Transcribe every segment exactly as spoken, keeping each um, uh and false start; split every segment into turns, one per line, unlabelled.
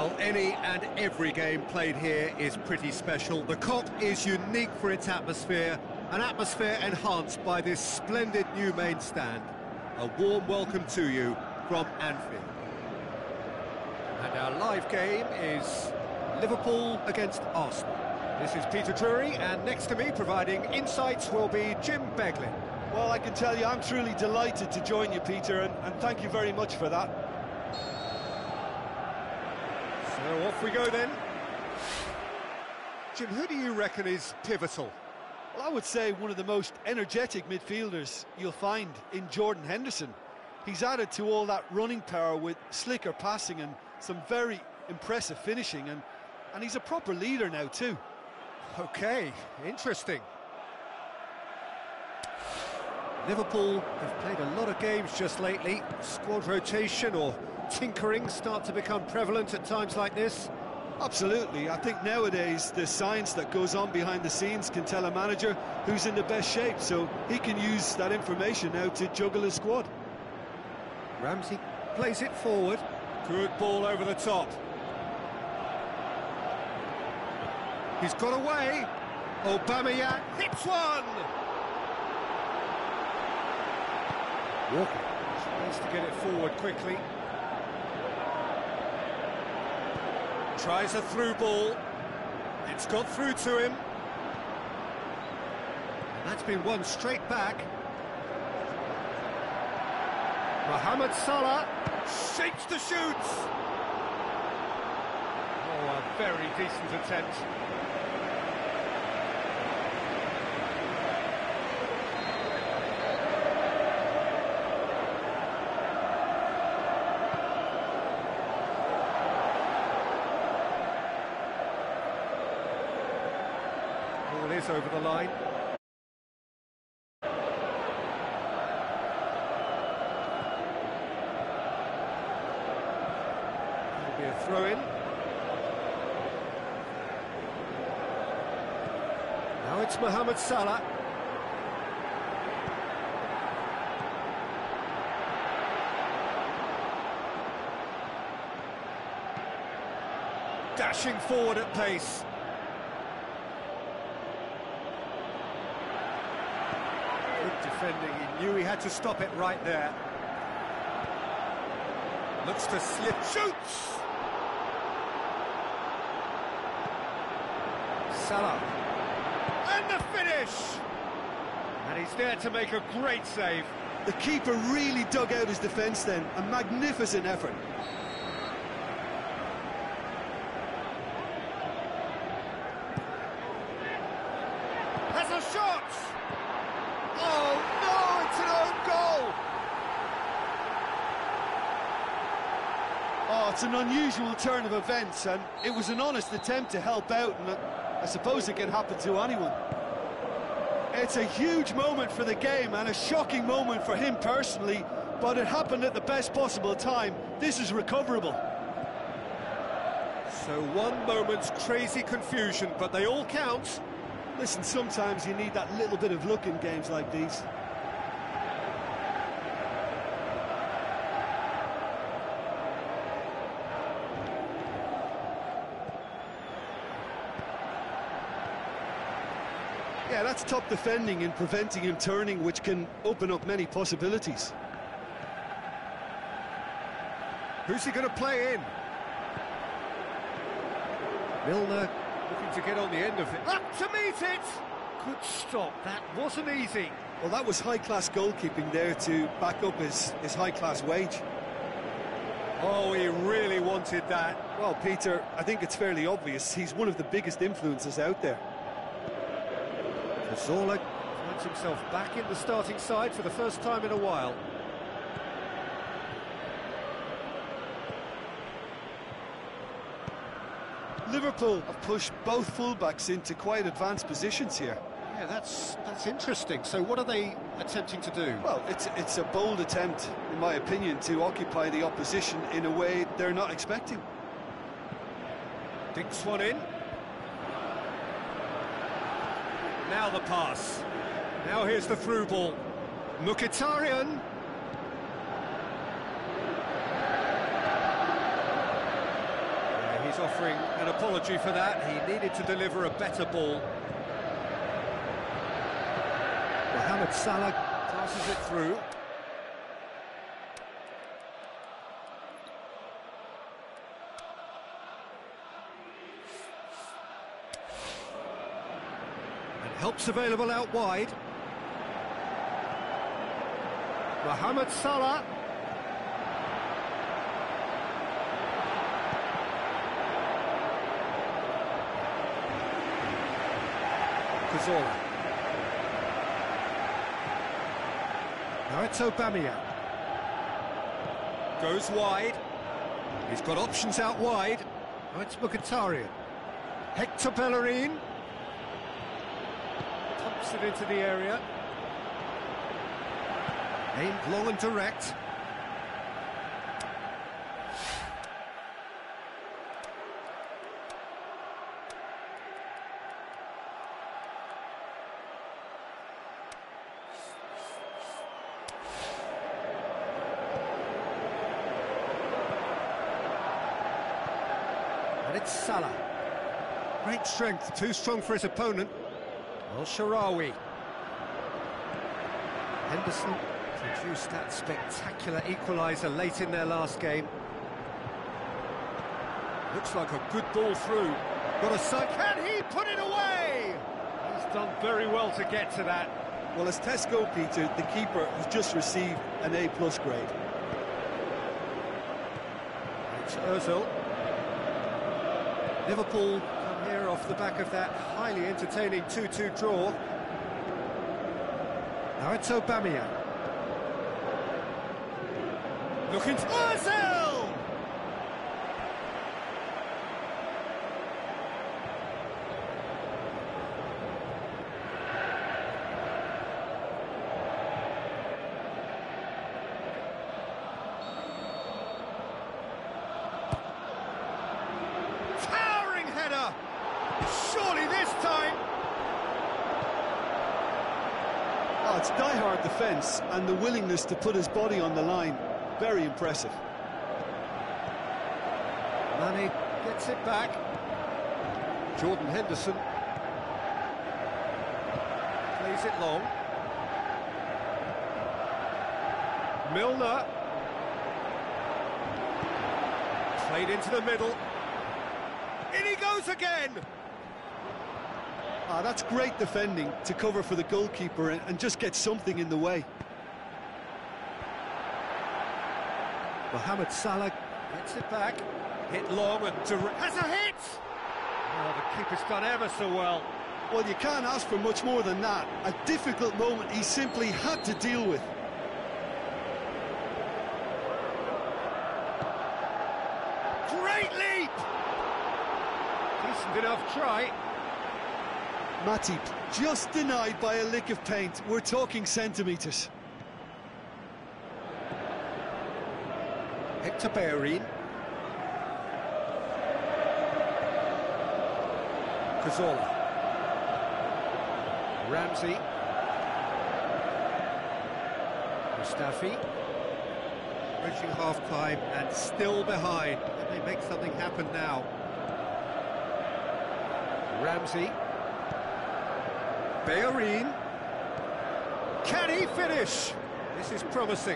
Well, any and every game played here is pretty special. The Kop is unique for its atmosphere, an atmosphere enhanced by this splendid new main stand. A warm welcome to you from Anfield. And our live game is Liverpool against Arsenal. This is Peter Drury, and next to me providing insights will be Jim Beglin.
Well, I can tell you I'm truly delighted to join you, Peter, and, and thank you very much for that.
So off we go then. Jim, who do you reckon is pivotal?
Well, I would say one of the most energetic midfielders you'll find in Jordan Henderson. He's added to all that running power with slicker passing and some very impressive finishing, and, and he's a proper leader now too.
Okay, interesting. Liverpool have played a lot of games just lately. Squad rotation or tinkering start to become prevalent at times like this.
Absolutely. I think nowadays the science that goes on behind the scenes can tell a manager who's in the best shape, so he can use that information now to juggle his squad.
Ramsey plays it forward. Good ball over the top. He's got away. Aubameyang hits one. Walker tries to get it forward quickly. Tries a through ball. It's got through to him. And that's been won straight back. Mohamed Salah shapes the shoots. Oh, a very decent attempt. Ball is over the line. Throw-in. Now it's Mohamed Salah. Dashing forward at pace. Good defending, he knew he had to stop it right there. Looks to slip, shoots! Salah, and the finish! And he's there to make a great save.
The keeper really dug out his defence then, a magnificent effort.
Has a shot! Oh no, it's an own goal!
Oh, it's an unusual turn of events, and it was an honest attempt to help out, and I suppose it can happen to anyone. It's a huge moment for the game and a shocking moment for him personally, but it happened at the best possible time. This is recoverable.
So one moment's crazy confusion, but they all count.
Listen, sometimes you need that little bit of luck in games like these. Yeah, that's top defending and preventing him turning, which can open up many possibilities.
Who's he going to play in? Milner looking to get on the end of it. Up to meet it! Good stop, that wasn't easy.
Well, that was high-class goalkeeping there to back up his, his high-class wage.
Oh, he really wanted that.
Well, Peter, I think it's fairly obvious. He's one of the biggest influences out there.
Cazorla finds himself back in the starting side for the first time in a while.
Liverpool have pushed both fullbacks into quite advanced positions here.
Yeah, that's that's interesting. So what are they attempting to do?
Well, it's, it's a bold attempt, in my opinion, to occupy the opposition in a way they're not expecting.
Dinks one in. Now the pass. Now here's the through ball. Mkhitaryan. He's offering an apology for that. He needed to deliver a better ball. Mohamed Salah passes it through. And help's available out wide. Mohamed Salah. Cazorla. Now it's Aubameyang. Goes wide. He's got options out wide. Now it's Mkhitaryan. Hector Bellerin. Pumps it into the area. Aimed long and direct. And it's Salah. Great strength, too strong for his opponent. El-Shaarawy. Henderson produced that spectacular equaliser late in their last game. Looks like a good ball through. Got a side. Can he put it away? He's done very well to get to that.
Well, as Tesco, Peter, the keeper has just received an A plus grade.
It's Ozil. Liverpool come here off the back of that highly entertaining two two draw. Now it's Aubameyang. Looking to Ozil! Towering header! Surely this time!
Oh, it's die-hard defence and the willingness to put his body on the line. Very impressive.
Mane gets it back. Jordan Henderson plays it long. Milner played into the middle. In he goes again.
Ah, that's great defending to cover for the goalkeeper and, and just get something in the way.
Mohamed Salah gets it back. Hit long and direct. Has a hit! Oh, the keeper's done ever so well.
Well, you can't ask for much more than that. A difficult moment he simply had to deal with.
Great leap! Decent enough try.
Matip just denied by a lick of paint. We're talking centimetres.
Hector Bellerin. Cazorla. Ramsey. Mustafi. Reaching half-time and still behind. Can they make something happen now? Ramsey. Bellerin. Can he finish? This is promising.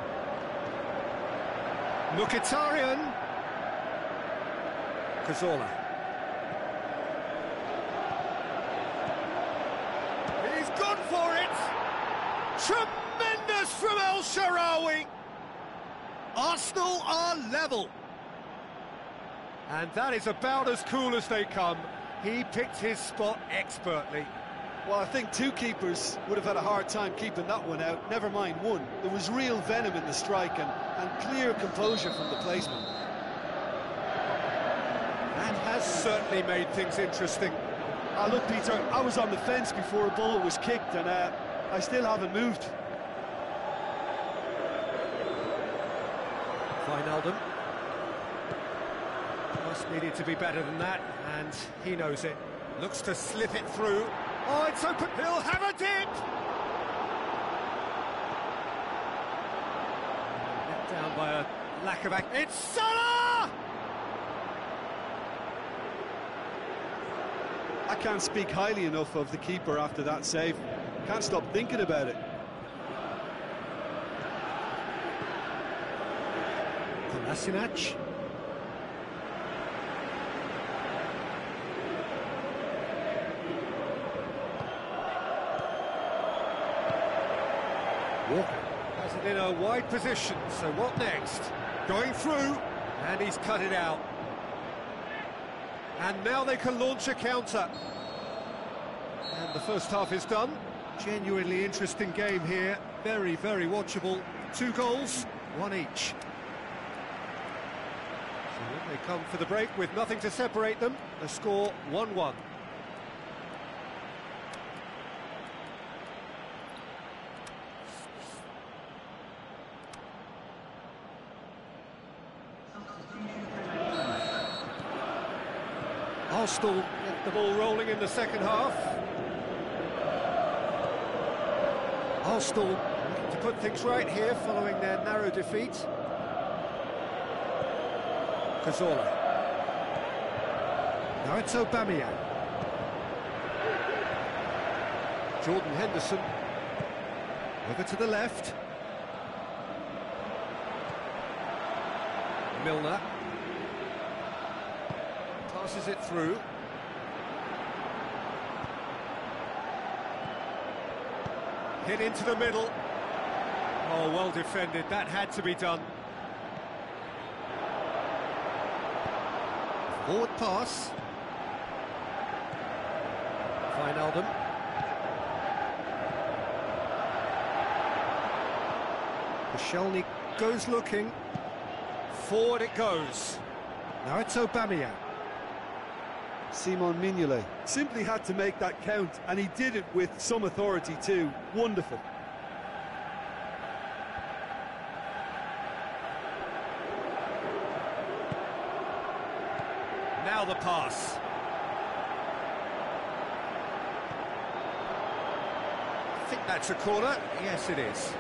Mkhitaryan. Cazorla. He's gone for it! Tremendous from El-Shaarawy! Arsenal are level. And that is about as cool as they come. He picked his spot expertly.
Well, I think two keepers would have had a hard time keeping that one out, never mind one. There was real venom in the strike and, and clear composure from the placement.
That has certainly made things interesting.
Ah, look, Peter, I was on the fence before a ball was kicked and uh, I still haven't moved.
Wijnaldum. Must needed to be better than that, and he knows it. Looks to slip it through. Oh, it's open. He'll have a dip. Let down by a lack of act. It's Salah!
can't speak highly enough of the keeper after that save. Can't stop thinking about it.
Kolasinac. Walker has it in a wide position, so what next? Going through, and he's cut it out. And now they can launch a counter. And the first half is done. Genuinely interesting game here. Very, very watchable. Two goals, one each. So they come for the break with nothing to separate them. The score one one. Arsenal get the ball rolling in the second half. Arsenal looking to put things right here following their narrow defeat. Cazorla. Now it's Aubameyang. Jordan Henderson. Over to the left. Milner. Passes it through. Hit into the middle. Oh, well defended. That had to be done. Forward pass. Wijnaldum. Koscielny goes looking. Forward it goes. Now it's Aubameyang.
Simon Mignolet simply had to make that count, and he did it with some authority too. Wonderful.
Now the pass. I think that's a corner. Yes, it is.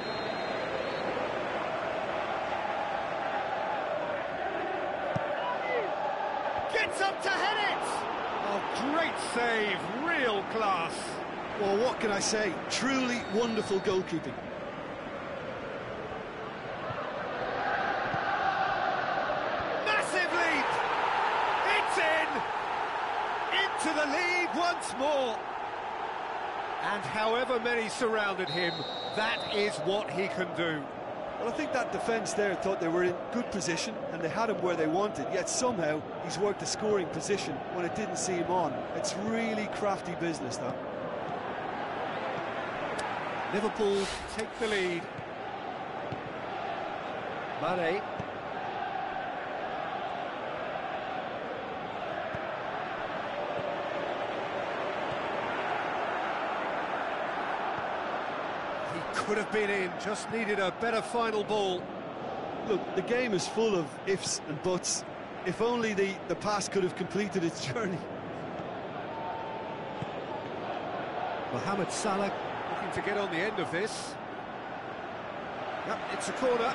Gets up to head it! Oh, great save, real class.
Well, what can I say? Truly wonderful goalkeeping.
Massive lead! It's in! Into the lead once more. And however many surrounded him, that is what he can do.
Well, I think that defence there thought they were in good position and they had him where they wanted, yet somehow he's worked a scoring position when it didn't see him on. It's really crafty business, that.
Liverpool take the lead. Mane. Could have been in, just needed a better final ball.
Look, the game is full of ifs and buts. If only the, the pass could have completed its journey.
Mohamed Salah looking to get on the end of this. Yep, it's a corner.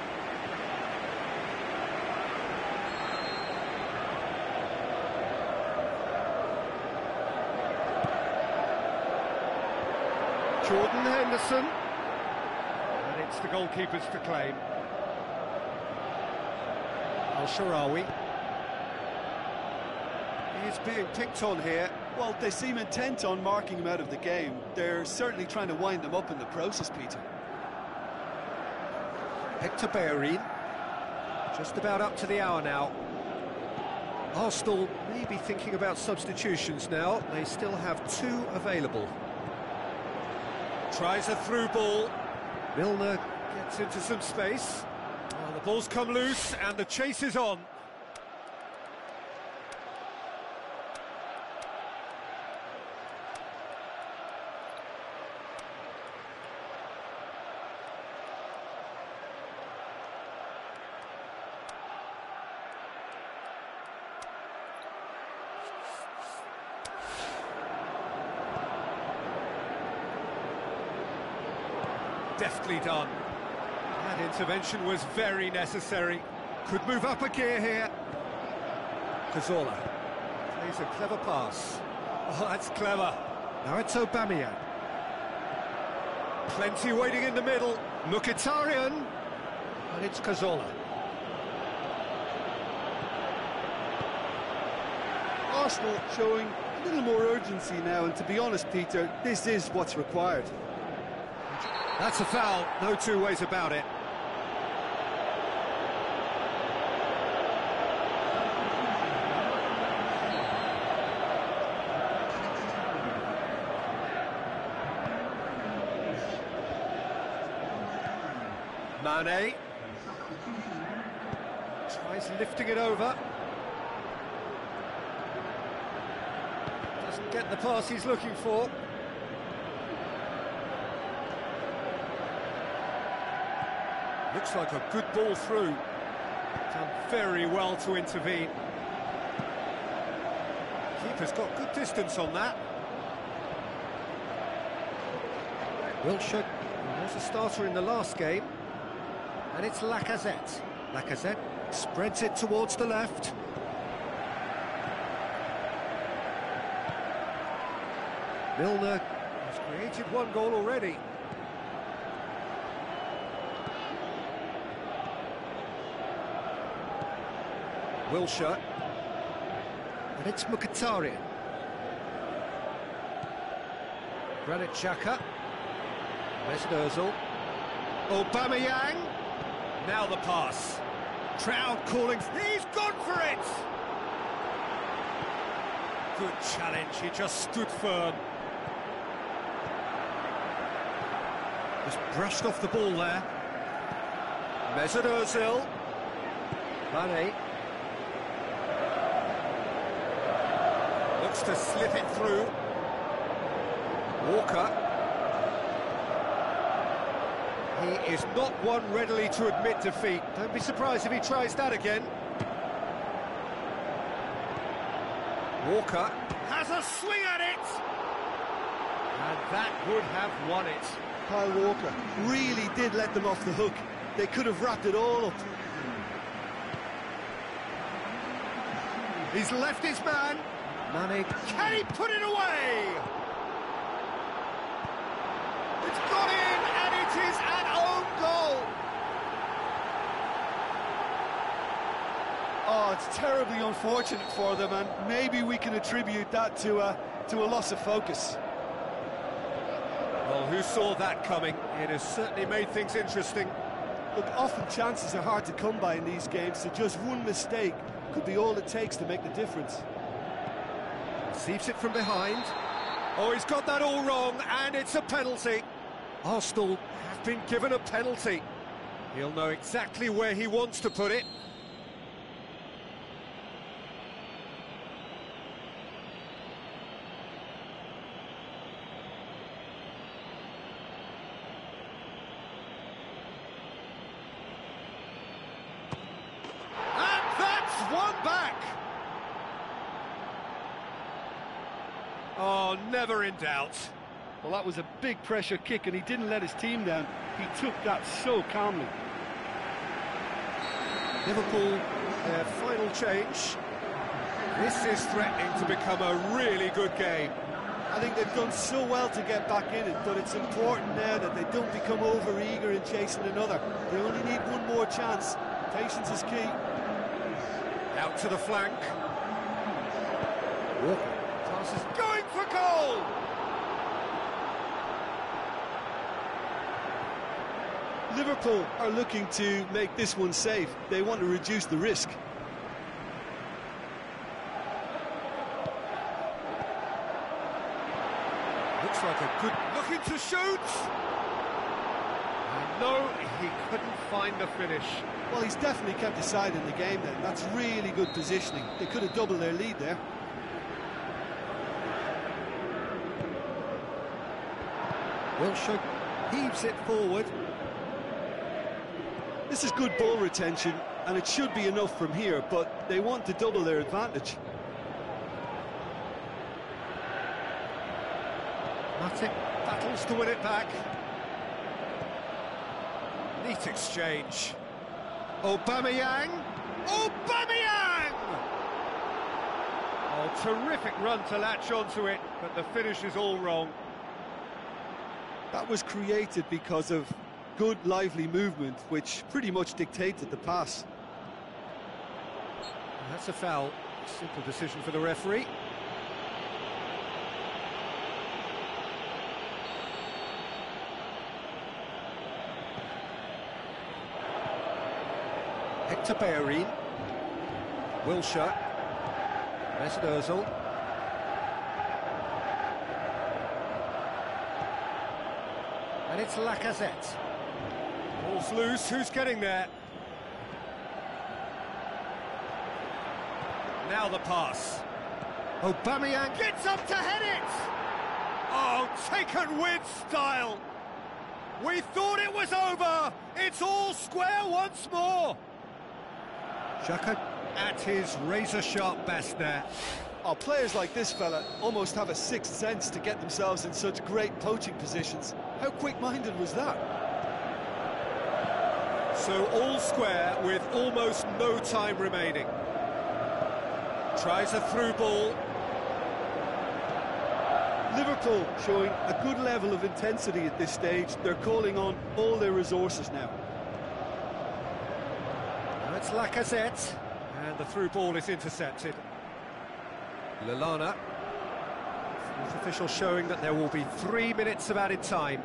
Jordan Henderson. And it's the goalkeepers to claim. Al-Shaarawy. He's being picked on here.
Well, they seem intent on marking him out of the game. They're certainly trying to wind him up in the process, Peter.
Hector Bellerin. Just about up to the hour now. Arsenal may be thinking about substitutions now. They still have two available. Tries a through ball. Milner gets into some space. Oh, the ball's come loose and the chase is on. Deftly done. That intervention was very necessary. Could move up a gear here. Cazorla plays a clever pass. Oh, that's clever. Now it's Aubameyang. Plenty waiting in the middle. Mkhitaryan. And it's Cazorla.
Arsenal showing a little more urgency now, and to be honest, Peter, this is what's required.
That's a foul, no two ways about it. Mane tries lifting it over. Doesn't get the pass he's looking for. Looks like a good ball through. Done very well to intervene. Keeper's got good distance on that. Wilshere was a starter in the last game. And it's Lacazette. Lacazette spreads it towards the left. Milner has created one goal already. Wilshere. And it's Mkhitaryan. Granit Xhaka. Mesut Ozil. Aubameyang. Now the pass. Crowd calling. He's gone for it! Good challenge, he just stood firm. Just brushed off the ball there. Mesut Ozil. Mane. Looks to slip it through. Walker. He is not one readily to admit defeat. Don't be surprised if he tries that again. Walker has a swing at it! And that would have won it.
Kyle Walker really did let them off the hook. They could have wrapped it all up.
He's left his man. Mane, can he put it away? It's got in, and it is an own goal.
Oh, it's terribly unfortunate for them, and maybe we can attribute that to a, to a loss of focus.
Well, who saw that coming? It has certainly made things interesting.
Look, often chances are hard to come by in these games, so just one mistake could be all it takes to make the difference.
Seeps it from behind. Oh, he's got that all wrong, and it's a penalty. Arsenal have been given a penalty. He'll know exactly where he wants to put it. And that's one back. Oh, never in doubt.
Well, that was a big pressure kick, and he didn't let his team down. He took that so calmly.
Liverpool, their final change. This is threatening to become a really good game.
I think they've done so well to get back in it, but it's important now that they don't become over-eager in chasing another. They only need one more chance. Patience is key.
Out to the flank. Walker. Pass is going for goal!
Liverpool are looking to make this one safe. They want to reduce the risk.
Looks like a good looking to shoot. No, he couldn't find the finish.
Well, he's definitely kept his side in the game then. That's really good positioning. They could have doubled their lead there.
Wilshere heaves it forward.
This is good ball retention, and it should be enough from here, but they want to double their advantage.
Matip battles to win it back. Neat exchange. Aubameyang. Aubameyang! Oh, terrific run to latch onto it, but the finish is all wrong.
That was created because of good, lively movement, which pretty much dictated the pass.
That's a foul. Simple decision for the referee. Hector Bellerin. Wilshere. Mesut Ozil. And it's Lacazette. Ball's loose, who's getting there? Now the pass. Aubameyang gets up to head it! Oh, taken with style! We thought it was over! It's all square once more! Xhaka at his razor-sharp best there.
Oh, players like this fella almost have a sixth sense to get themselves in such great poaching positions. How quick-minded was that?
So all square with almost no time remaining. Tries a through ball.
Liverpool showing a good level of intensity at this stage. They're calling on all their resources now.
Now it's Lacazette, and the through ball is intercepted. Lallana. Fourth official showing that there will be three minutes of added time.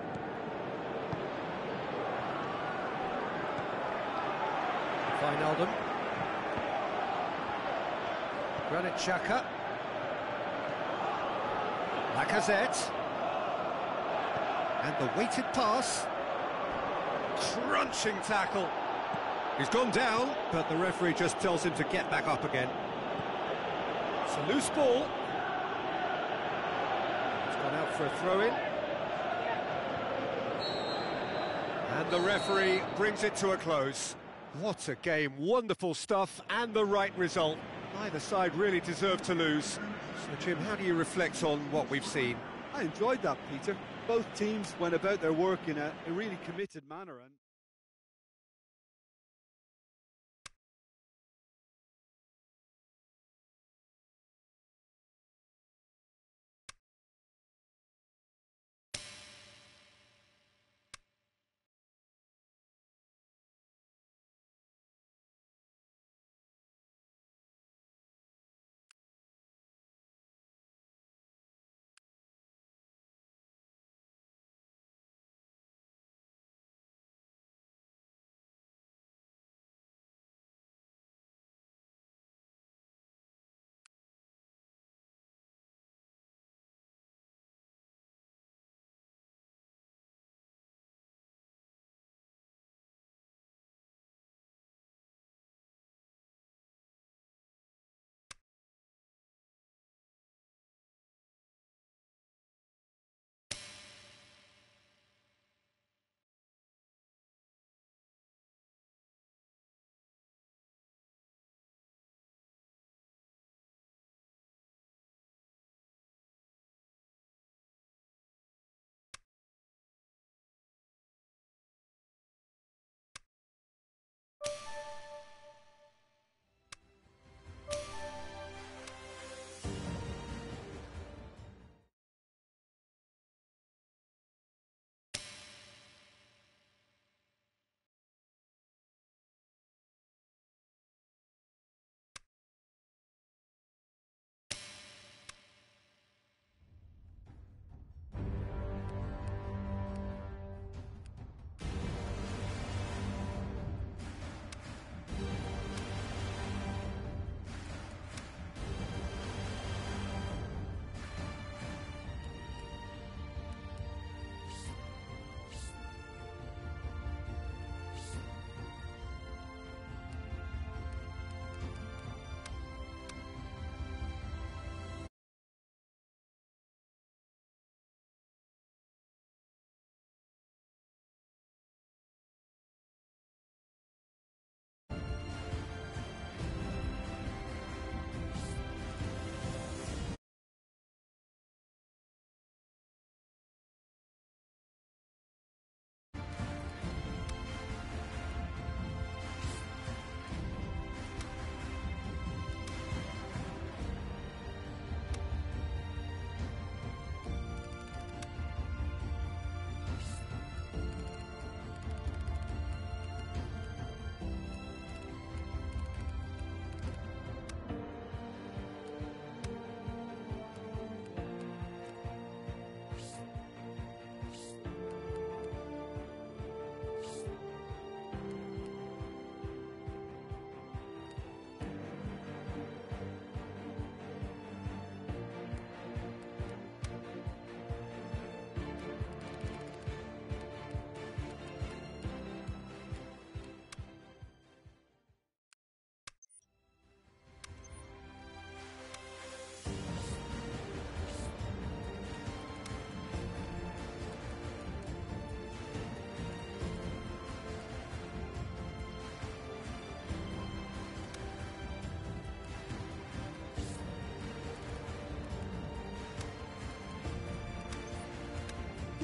Wijnaldum. Granit Xhaka. Lacazette. And the weighted pass. Crunching tackle. He's gone down, but the referee just tells him to get back up again. It's a loose ball. It's gone out for a throw-in. And the referee brings it to a close. What a game, wonderful stuff, and the right result. Neither side really deserved to lose. So, Jim, how do you reflect on what we've seen?
I enjoyed that, Peter. Both teams went about their work in a, a really committed manner. And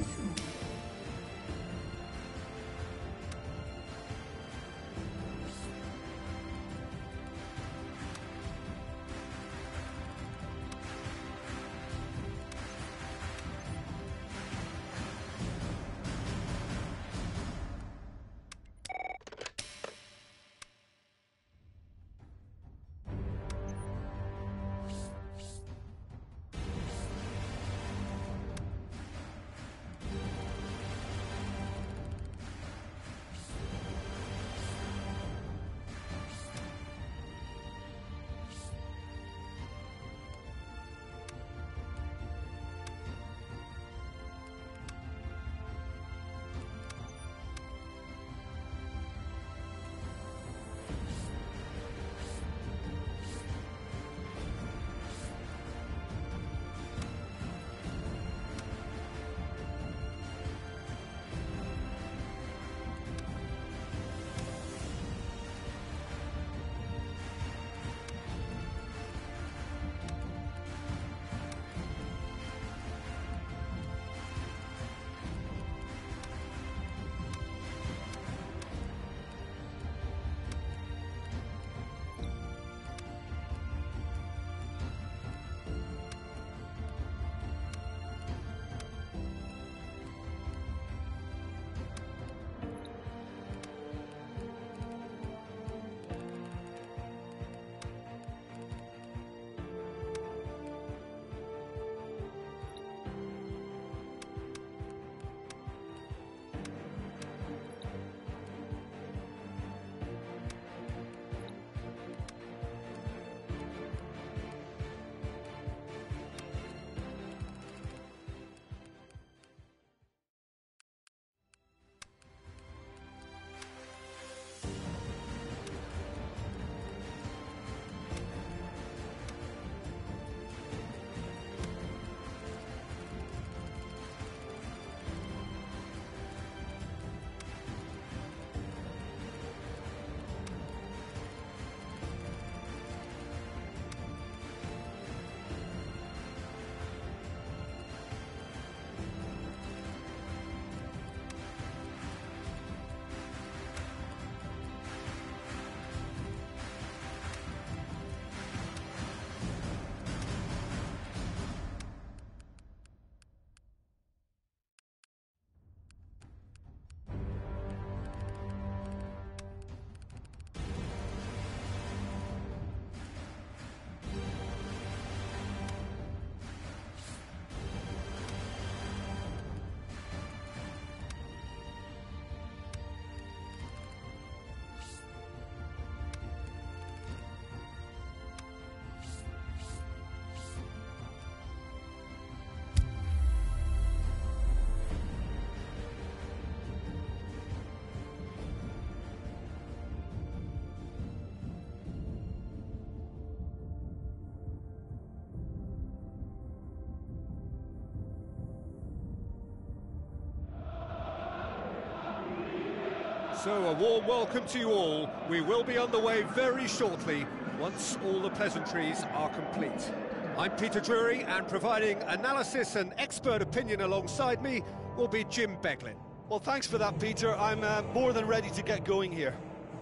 So, a warm welcome to you all. We will be on the way very shortly, once all the pleasantries are complete. I'm Peter Drury, and providing analysis and expert opinion alongside me will be Jim Beglin.
Well, thanks for that, Peter. I'm uh, more than ready to get going here.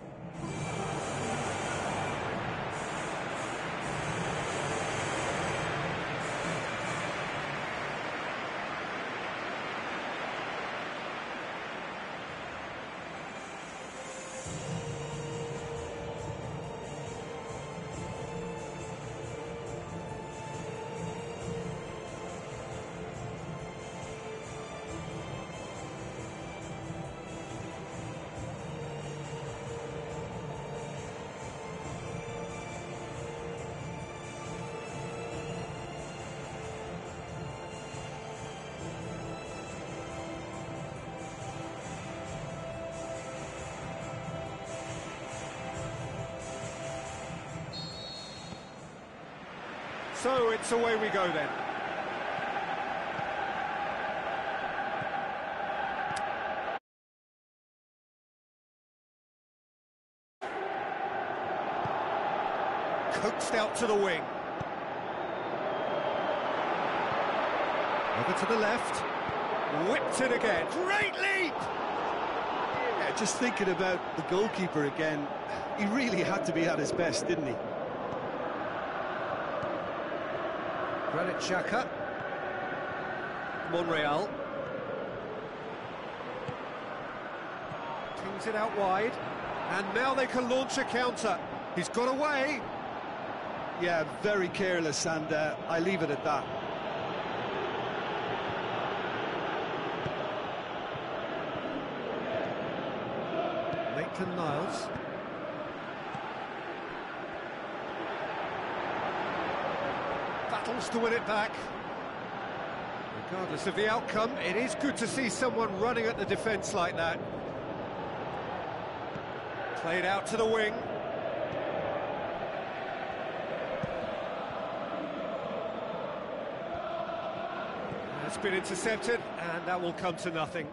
So it's away we go then. Coaxed out to the wing. Over to the left. Whipped it again. Great leap!
Yeah, just thinking about the goalkeeper again, he really had to be at his best, didn't he?
Granit Xhaka. Monreal. Tings it out wide. And now they can launch a counter. He's got away.
Yeah, very careless, and uh, I leave it at that.
Maitland-Niles. Battles to win it back. Regardless of the outcome, it is good to see someone running at the defence like that. Played out to the wing. It's been intercepted, and that will come to nothing.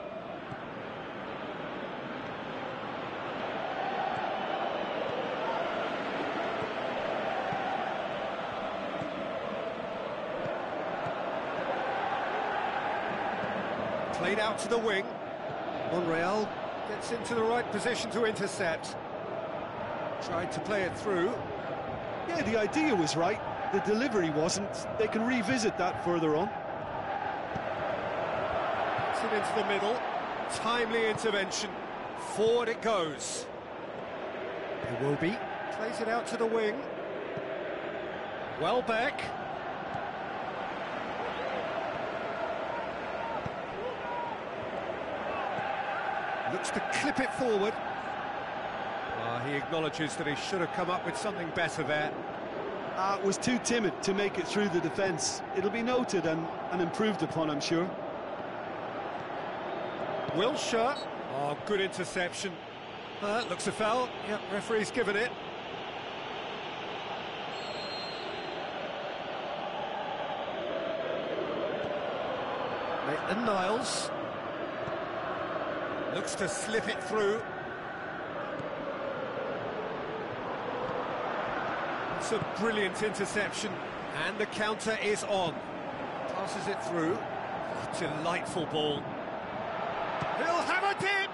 Played out to the wing. Monreal gets into the right position to intercept. Tried to play it through.
Yeah, the idea was right. The delivery wasn't. They can revisit that further on.
Gets it into the middle. Timely intervention. Forward it goes. Iwobi plays it out to the wing. Welbeck. Looks to clip it forward. Ah, he acknowledges that he should have come up with something better there.
Uh, was too timid to make it through the defence. It'll be noted and, and improved upon, I'm sure.
Wilshere. Oh, good interception. Uh, looks a foul. Yep, referee's given it. Maitland-Niles. Looks to slip it through. It's a brilliant interception, and the counter is on. Passes it through. Oh, delightful ball. He'll have a dip!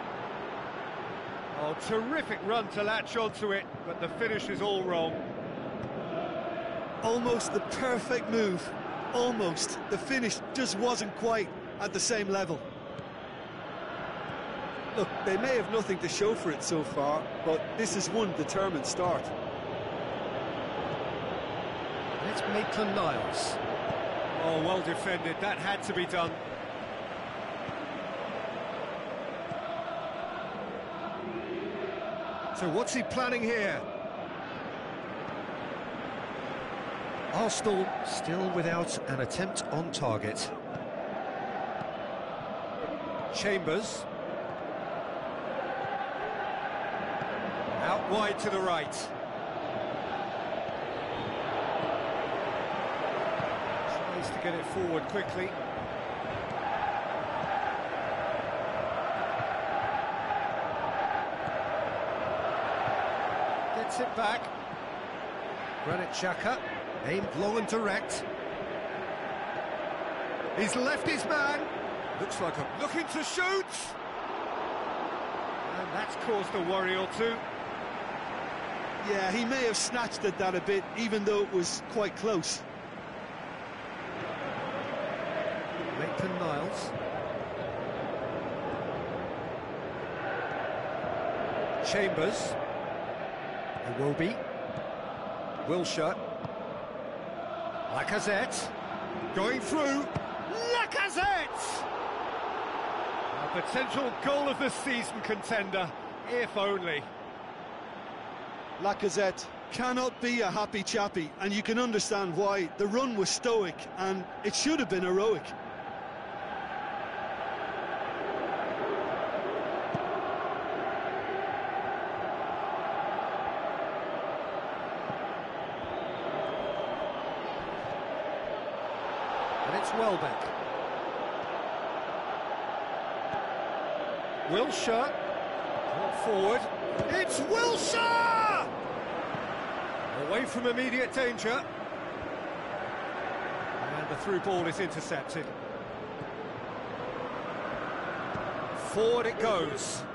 Oh, terrific run to latch onto it, but the finish is all wrong.
Almost the perfect move. Almost. The finish just wasn't quite at the same level. Look, they may have nothing to show for it so far, but this is one determined start.
It's Maitland-Niles. Oh, well defended. That had to be done. So what's he planning here? Arsenal still without an attempt on target. Chambers. Out wide to the right. Tries to get it forward quickly. Gets it back. Granit Xhaka, aimed long and direct. He's left his man. Looks like a looking to shoot. And that's caused a worry or two.
Yeah, he may have snatched at that a bit, even though it was quite close.
Maitland-Niles. Chambers. Iwobi. Wilshere. Lacazette. Going through. Lacazette! A potential goal of the season contender, if only.
Lacazette cannot be a happy chappy, and you can understand why. The run was stoic, and it should have been heroic.
And it's Welbeck. Wilshere. Brought forward. It's Wilshere! Away from immediate danger. And the through ball is intercepted. Forward it goes.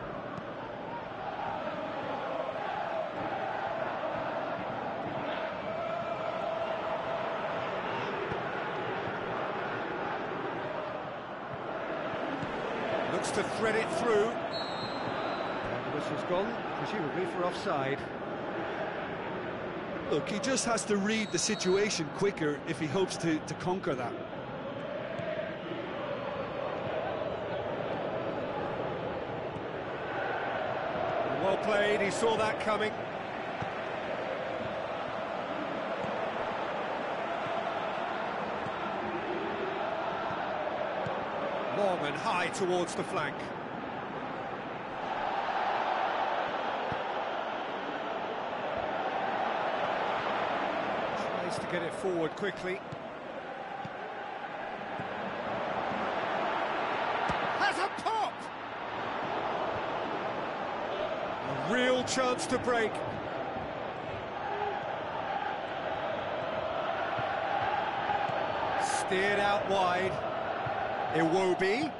Looks to thread it through. And the whistle's gone, presumably for offside.
Look, he just has to read the situation quicker if he hopes to, to conquer that.
Well played, he saw that coming. Long and high towards the flank. Tries to get it forward quickly. Has a pop! A real chance to break. Steered out wide. Iwobi.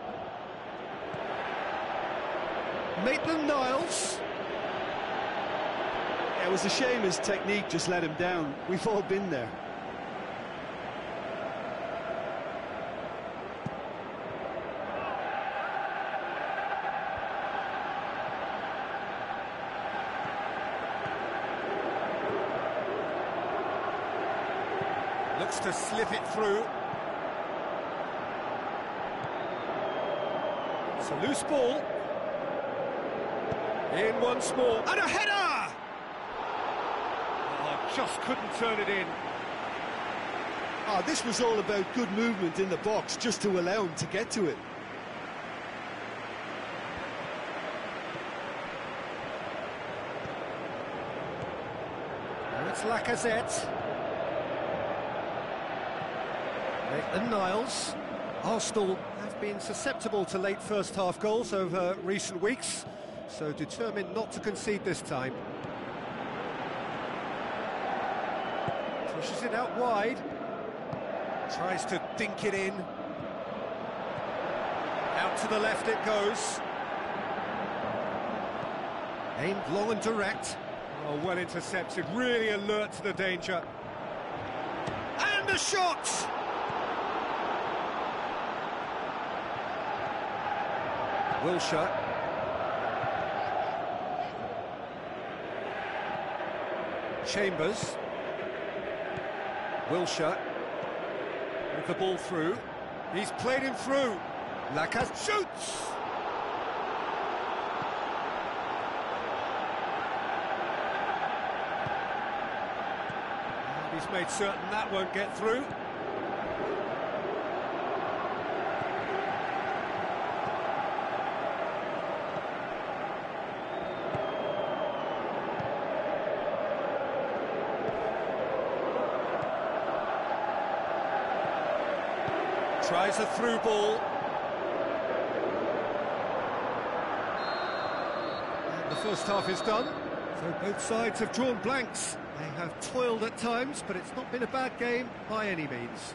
Maitland-Niles.
It was a shame his technique just let him down. We've all been there.
Looks to slip it through. It's a loose ball. In once more. And a header! Oh, just couldn't turn it in.
Ah, this was all about good movement in the box, just to allow him to get to it.
Now it's Lacazette. Maitland-Niles. Arsenal have been susceptible to late first-half goals over recent weeks, so determined not to concede this time. Pushes it out wide. Tries to dink it in. Out to the left it goes. Aimed long and direct. Oh, well intercepted, really alert to the danger. And the shot! Wilshere. Chambers. Wilshere. With the ball through. He's played him through. Lacazette shoots! And he's made certain that won't get through. Tries a through ball. And the first half is done, so both sides have drawn blanks. They have toiled at times, but it's not been a bad game by any means.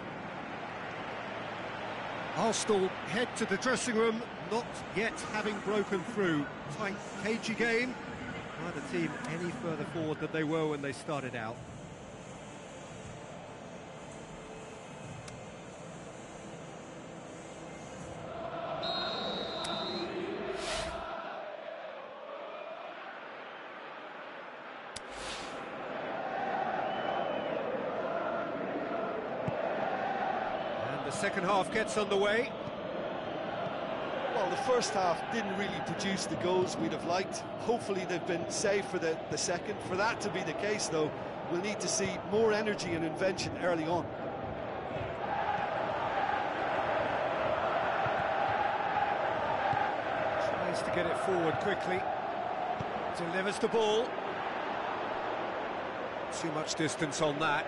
Arsenal head to the dressing room, not yet having broken through. Tight, cagey game. Neither team any further forward than they were when they started out. Second half gets underway.
Well, the first half didn't really produce the goals we'd have liked. Hopefully they've been saved for the, the second. For that to be the case, though, we'll need to see more energy and invention early on.
Tries to get it forward quickly. Delivers the ball. Too much distance on that.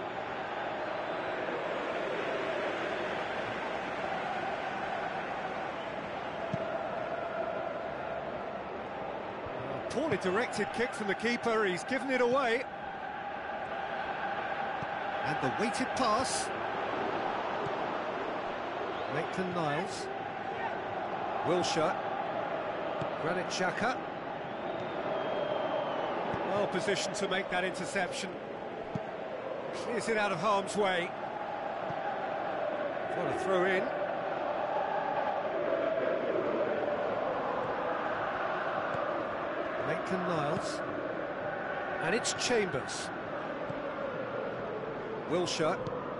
Poorly directed kick from the keeper, he's given it away. And the weighted pass. Maitland-Niles. Wilshere. Granit Xhaka. Well positioned to make that interception. Clears it out of harm's way. What a throw in. Maitland-Niles. And it's Chambers. Wilshere.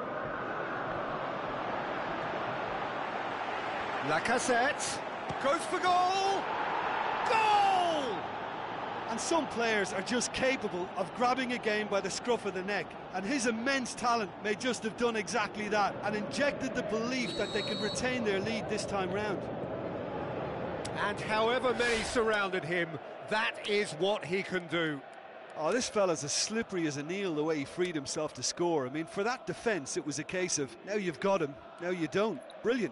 Lacazette. Goes for goal! Goal!
And some players are just capable of grabbing a game by the scruff of the neck, and his immense talent may just have done exactly that and injected the belief that they could retain their lead this time round.
And however many surrounded him, that is what he can do.
Oh, this fella's as slippery as an eel, the way he freed himself to score. I mean, for that defence, it was a case of, now you've got him, now you don't. Brilliant.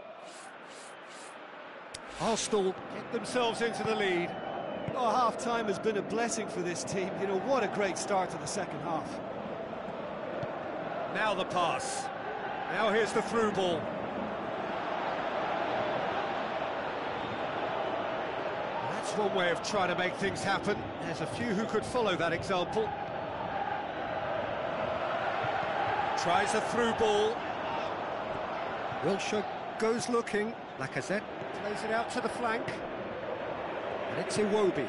Arsenal get themselves into the lead.
Oh, half-time has been a blessing for this team. You know, what a great start to the second half.
Now the pass. Now here's the through ball. That's one way of trying to make things happen. There's a few who could follow that example. Tries a through ball. Wilshere goes looking. Lacazette plays it out to the flank. And it's Iwobi.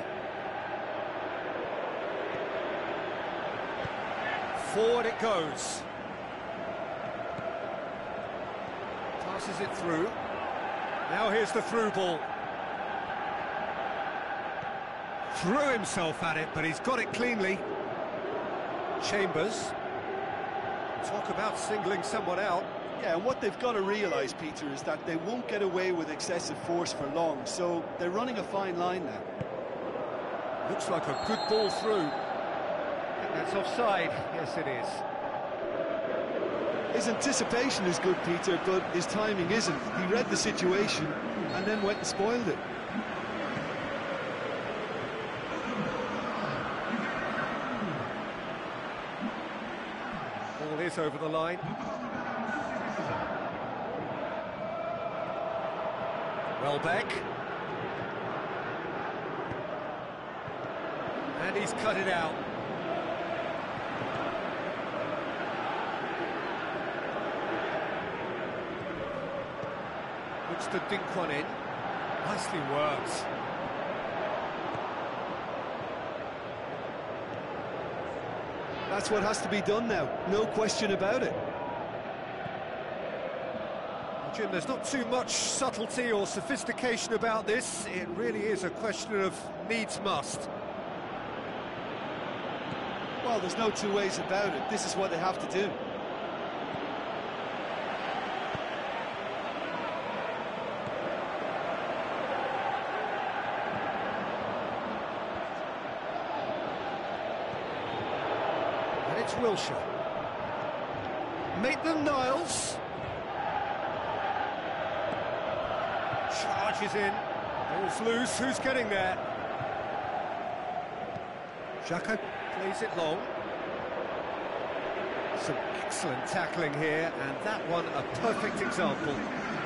Forward it goes. Passes it through. Now here's the through ball. Threw himself at it, but he's got it cleanly. Chambers. Talk about singling someone out.
Yeah, and what they've got to realise, Peter, is that they won't get away with excessive force for long, so they're running a fine line now.
Looks like a good ball through. I think that's offside. Yes, it is.
His anticipation is good, Peter, but his timing isn't. He read the situation and then went and spoiled it.
Ball is over the line. Welbeck. And he's cut it out. Looks to dink one in. Nicely worked.
That's what has to be done now, no question about it.
Jim, there's not too much subtlety or sophistication about this. It really is a question of needs must.
Well, there's no two ways about it. This is what they have to do.
And it's Wilshere. Maitland-Niles. Charges in. Ball's loose. Who's getting there? Xhaka plays it long. Some excellent tackling here, and that one a perfect example.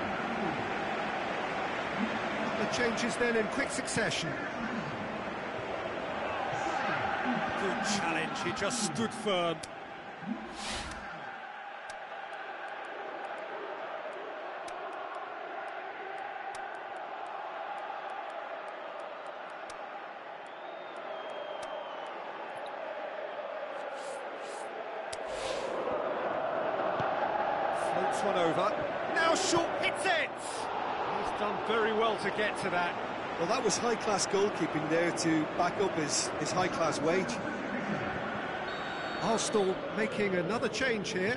The changes then in quick succession. Good challenge, he just stood firm. Floats one over. Now short hits it! He's done very well to get to that.
Well, that was high-class goalkeeping there to back up his, his high-class wage.
Arsenal making another change here.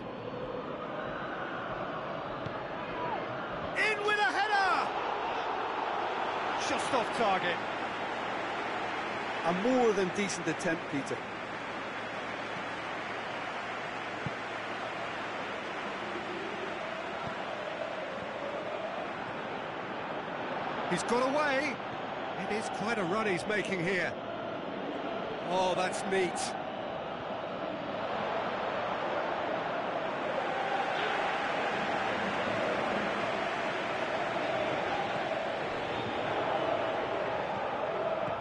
In with a header! Just off target.
A more than decent attempt, Peter.
He's got away. It is quite a run he's making here. Oh, that's neat.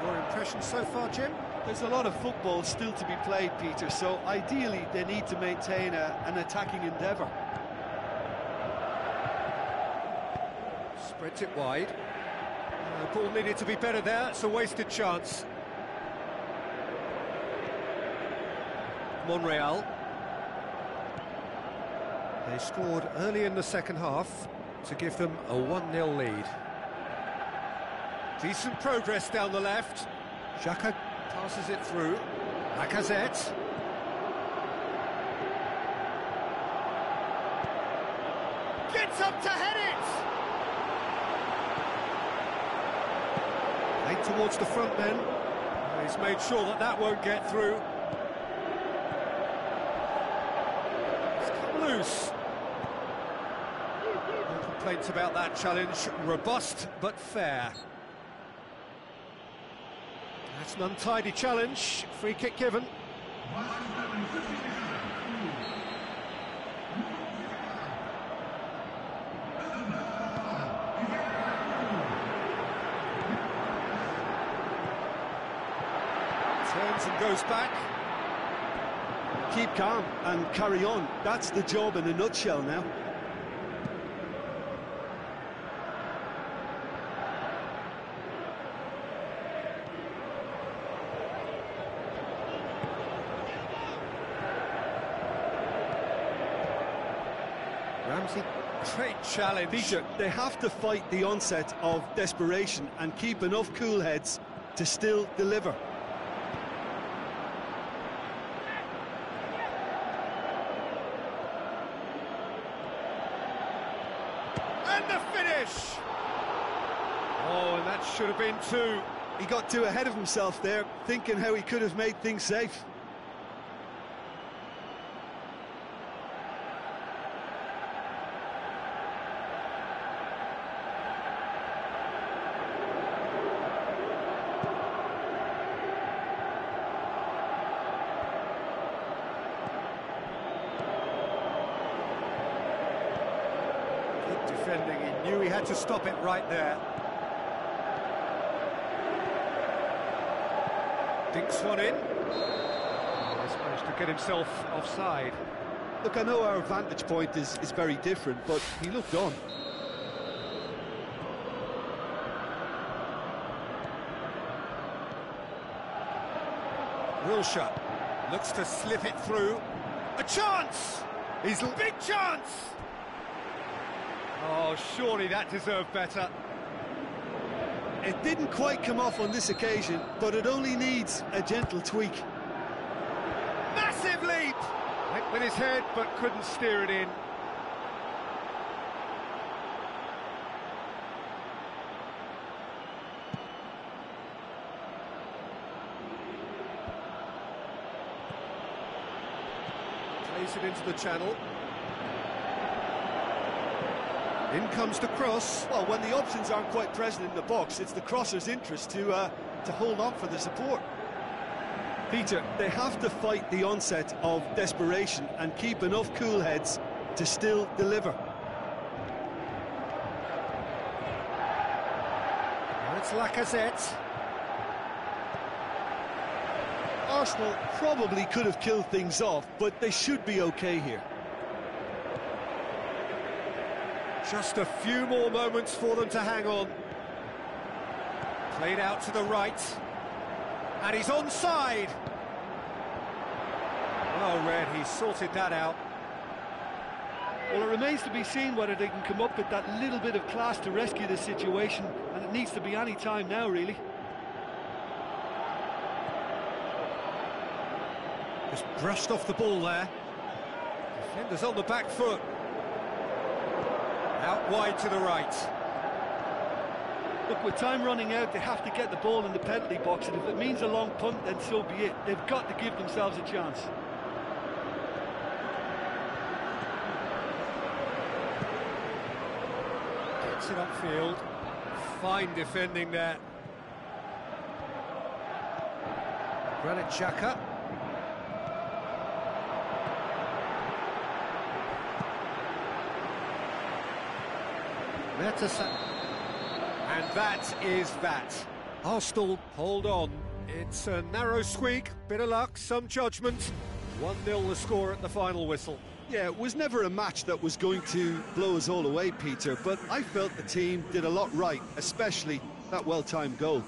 Your impression so far, Jim?
There's a lot of football still to be played, Peter, so ideally they need to maintain a, an attacking endeavour.
Spreads it wide. Uh, ball needed to be better there. It's a wasted chance. Monreal. They scored early in the second half to give them a one nil lead. Decent progress down the left. Xhaka passes it through. Lacazette. Gets up to head it! Late towards the front then. He's made sure that that won't get through. It's come loose. No complaints about that challenge. Robust but fair. That's an untidy challenge. Free kick given. Turns and goes back.
Keep calm and carry on. That's the job in a nutshell now.
Ramsey, great challenge.
Peter, they have to fight the onset of desperation and keep enough cool heads to still deliver.
And the finish! Oh, and that should have been two.
He got too ahead of himself there, thinking how he could have made things safe.
Defending, he knew he had to stop it right there. Dinks one in. He's managed to get himself offside.
Look, I know our vantage point is, is very different, but he looked on.
Wilshere looks to slip it through. A chance! He's a big chance! Oh, surely that deserved better.
It didn't quite come off on this occasion, but it only needs a gentle tweak.
Massive leap! Went with his head, but couldn't steer it in. Plays it into the channel. In comes the cross.
Well, when the options aren't quite present in the box, it's the crosser's interest to uh, to hold on for the support. Peter, they have to fight the onset of desperation and keep enough cool heads to still deliver.
Now it's Lacazette.
Arsenal probably could have killed things off, but they should be okay here.
Just a few more moments for them to hang on. Played out to the right. And he's onside. Well read, he sorted that out.
Well, it remains to be seen whether they can come up with that little bit of class to rescue the situation, and it needs to be any time now, really.
Just brushed off the ball there. Defenders on the back foot. Out wide to the right.
Look, with time running out, they have to get the ball in the penalty box, and if it means a long punt, then so be it. They've got to give themselves a chance.
Gets it upfield. Fine defending there. Granit Xhaka. Mertesacker. And that is that. Arsenal hold on. It's a narrow squeak, bit of luck, some judgment. one nil the score at the final whistle.
Yeah, it was never a match that was going to blow us all away, Peter, but I felt the team did a lot right, especially that well-timed goal.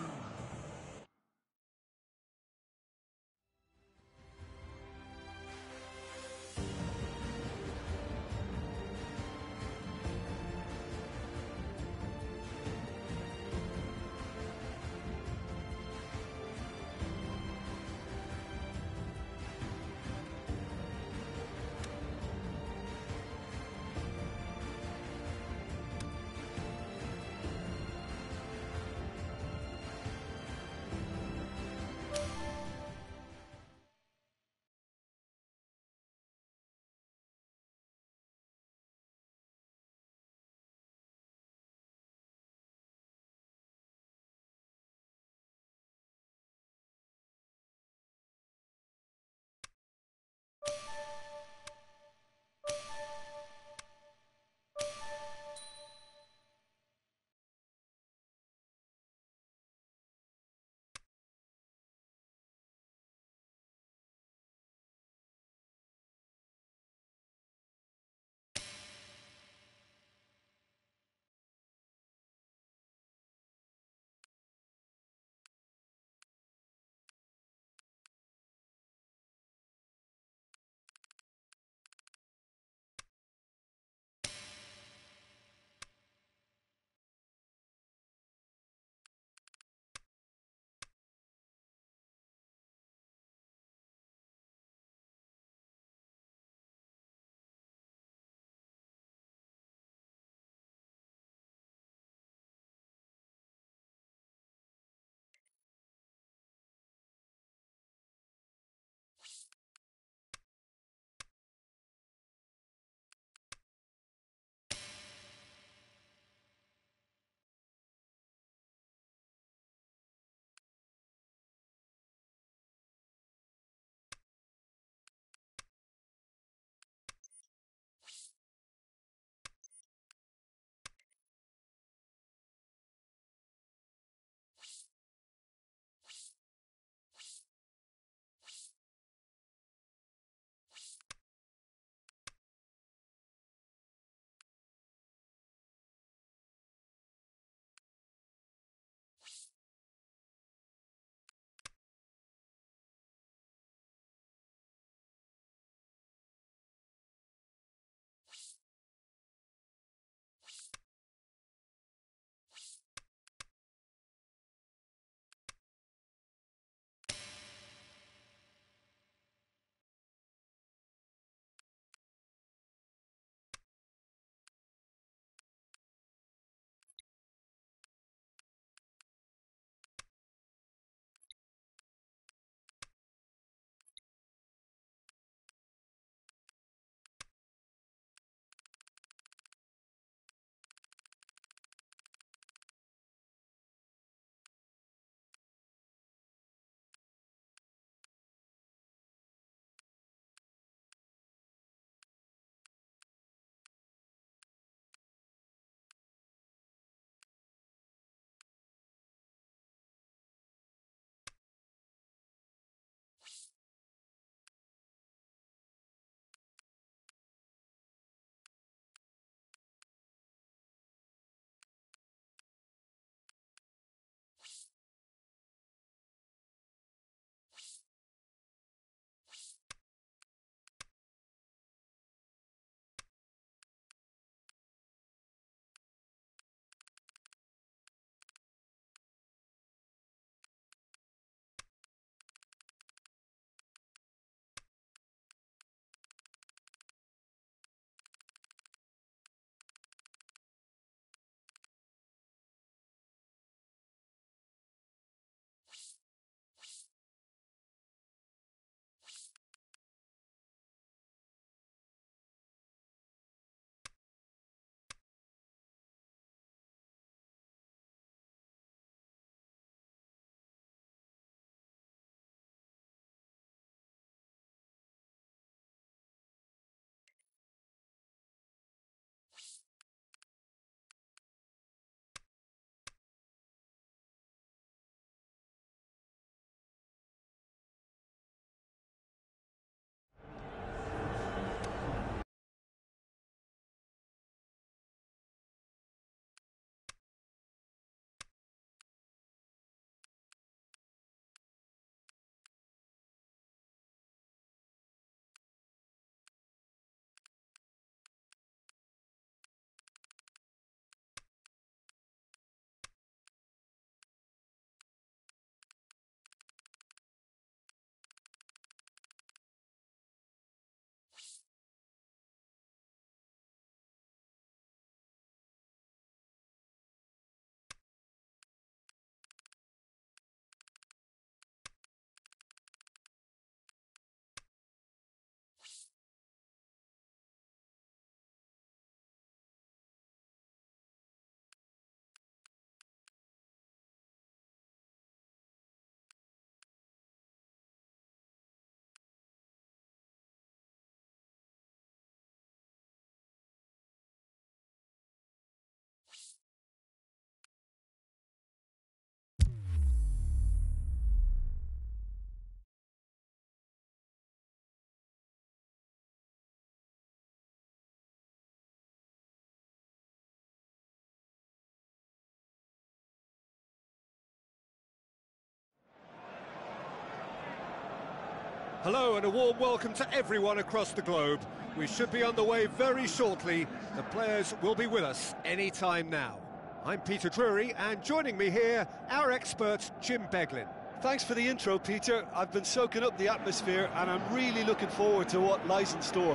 Hello and a warm welcome to everyone across the globe. We should be underway very shortly. The players will be with us any time now. I'm Peter Drury, and joining me here, our expert Jim Beglin.
Thanks for the intro, Peter. I've been soaking up the atmosphere and I'm really looking forward to what lies in store.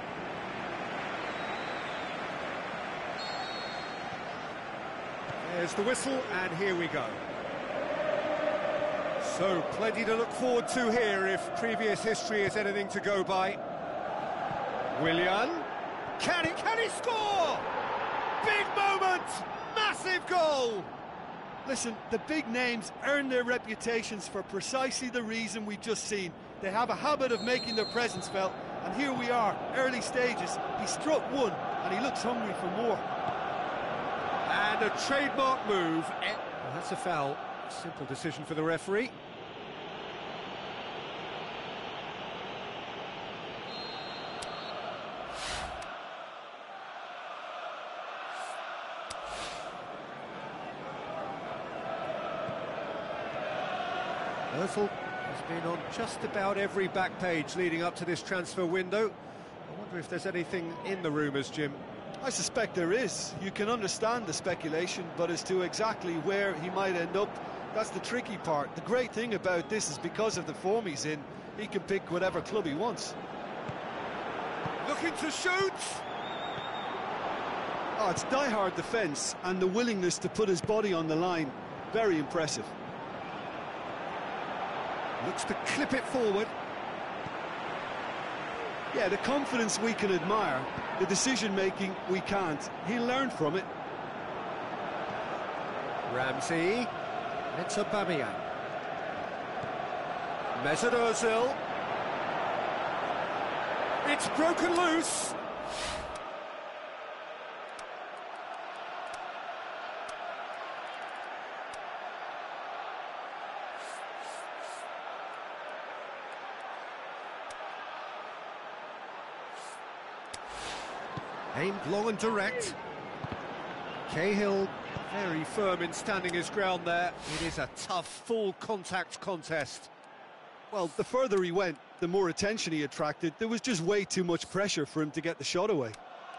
There's the whistle, and here we go. So, plenty to look forward to here if previous history is anything to go by. Willian, can he, can he score? Big moment, massive goal!
Listen, the big names earn their reputations for precisely the reason we've just seen. They have a habit of making their presence felt, and here we are, early stages. He struck one, and he looks hungry for more.
And a trademark move. Well, that's a foul. Simple decision for the referee. Özil has been on just about every back page leading up to this transfer window. I wonder if there's anything in the rumours, Jim.
I suspect there is. You can understand the speculation, but as to exactly where he might end up, that's the tricky part. The great thing about this is because of the form he's in, he can pick whatever club he wants.
Looking to shoot!
Oh, it's die-hard defence and the willingness to put his body on the line. Very impressive.
Looks to clip it forward.
Yeah, the confidence we can admire, the decision-making we can't. He'll learn from it.
Ramsey. It's Aubameyang. Mesut Ozil. It's broken loose. Aimed long and direct. Cahill very firm in standing his ground there. It is a tough, full contact contest.
Well, the further he went, the more attention he attracted. There was just way too much pressure for him to get the shot away.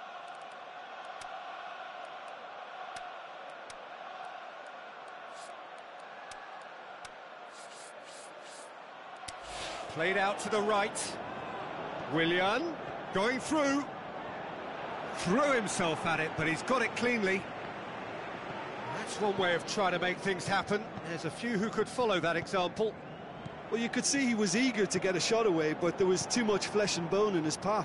Played out to the right. Willian going through. Threw himself at it, but he's got it cleanly. That's one way of trying to make things happen. There's a few who could follow that example.
Well, you could see he was eager to get a shot away, but there was too much flesh and bone in his path.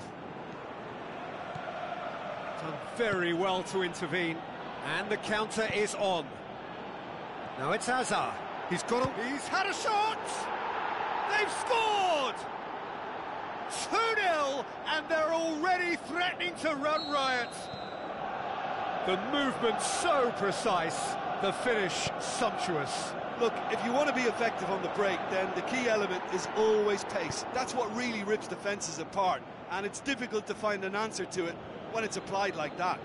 Done very well to intervene. And the counter is on. Now it's Hazard. He's got a... He's had a shot! They've scored! two nil, and they're already threatening to run riot. The movement so precise, the finish sumptuous.
Look, if you want to be effective on the break, then the key element is always pace. That's what really rips defences apart, and it's difficult to find an answer to it when it's applied like that.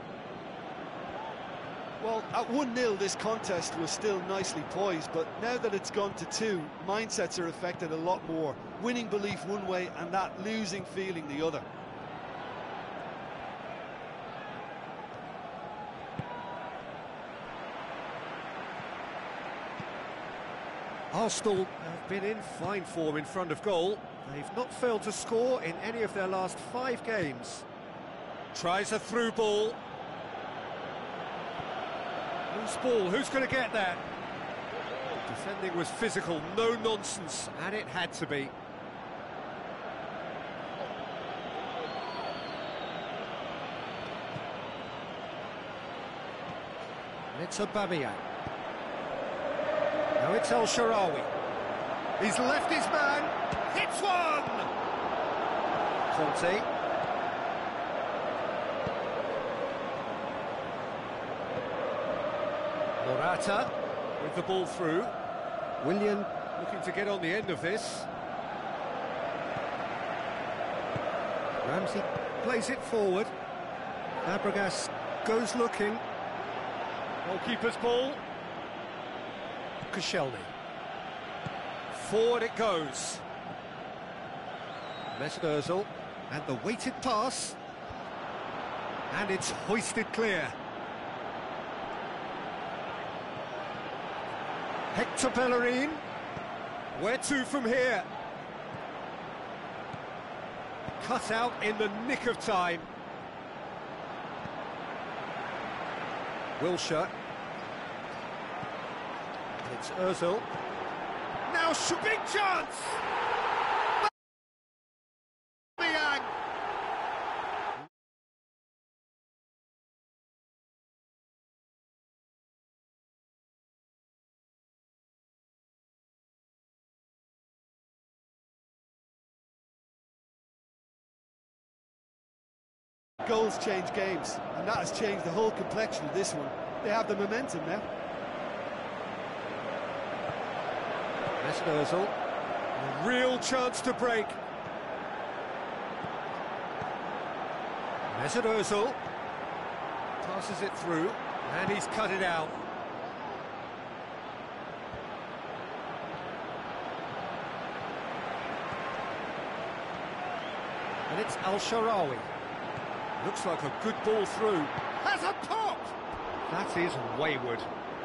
Well, at one nil, this contest was still nicely poised, but now that it's gone to two, mindsets are affected a lot more. Winning belief one way and that losing feeling the other.
Arsenal have been in fine form in front of goal. They've not failed to score in any of their last five games. Tries a through ball. Loose ball, who's going to get that? Defending was physical, no nonsense, and it had to be. It's Aubameyang. Now it's El Shaarawy. He's left his man, hits one! Conte. Morata with the ball through. Willian looking to get on the end of this. Ramsey plays it forward. Fabregas goes looking. Goalkeeper's ball. Koscielny. Forward it goes. Mesut Ozil, and the weighted pass. And it's hoisted clear. Hector Bellerin. Where to from here? Cut out in the nick of time. Wilshere. It's Ozil. Now, big chance! Aubameyang.
Goals change games, and that has changed the whole complexion of this one. They have the momentum now.
Mesut Ozil, a real chance to break. Mesut Ozil passes it through, and he's cut it out. And it's Al-Sharawi. Looks like a good ball through. Has a pop! That is wayward.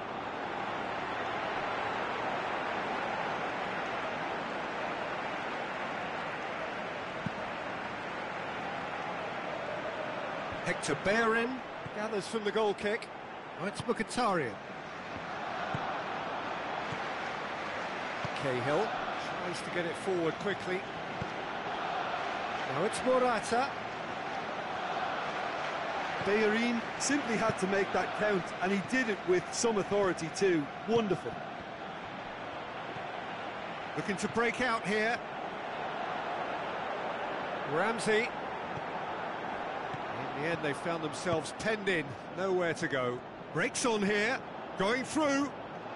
Hector Bellerin gathers from the goal kick. Oh, it's Mkhitaryan. Cahill tries to get it forward quickly. Now it's Morata.
Bellerin simply had to make that count, and he did it with some authority too. Wonderful.
Looking to break out here. Ramsey. In the end, they found themselves penned in, nowhere to go. Breaks on here, going through.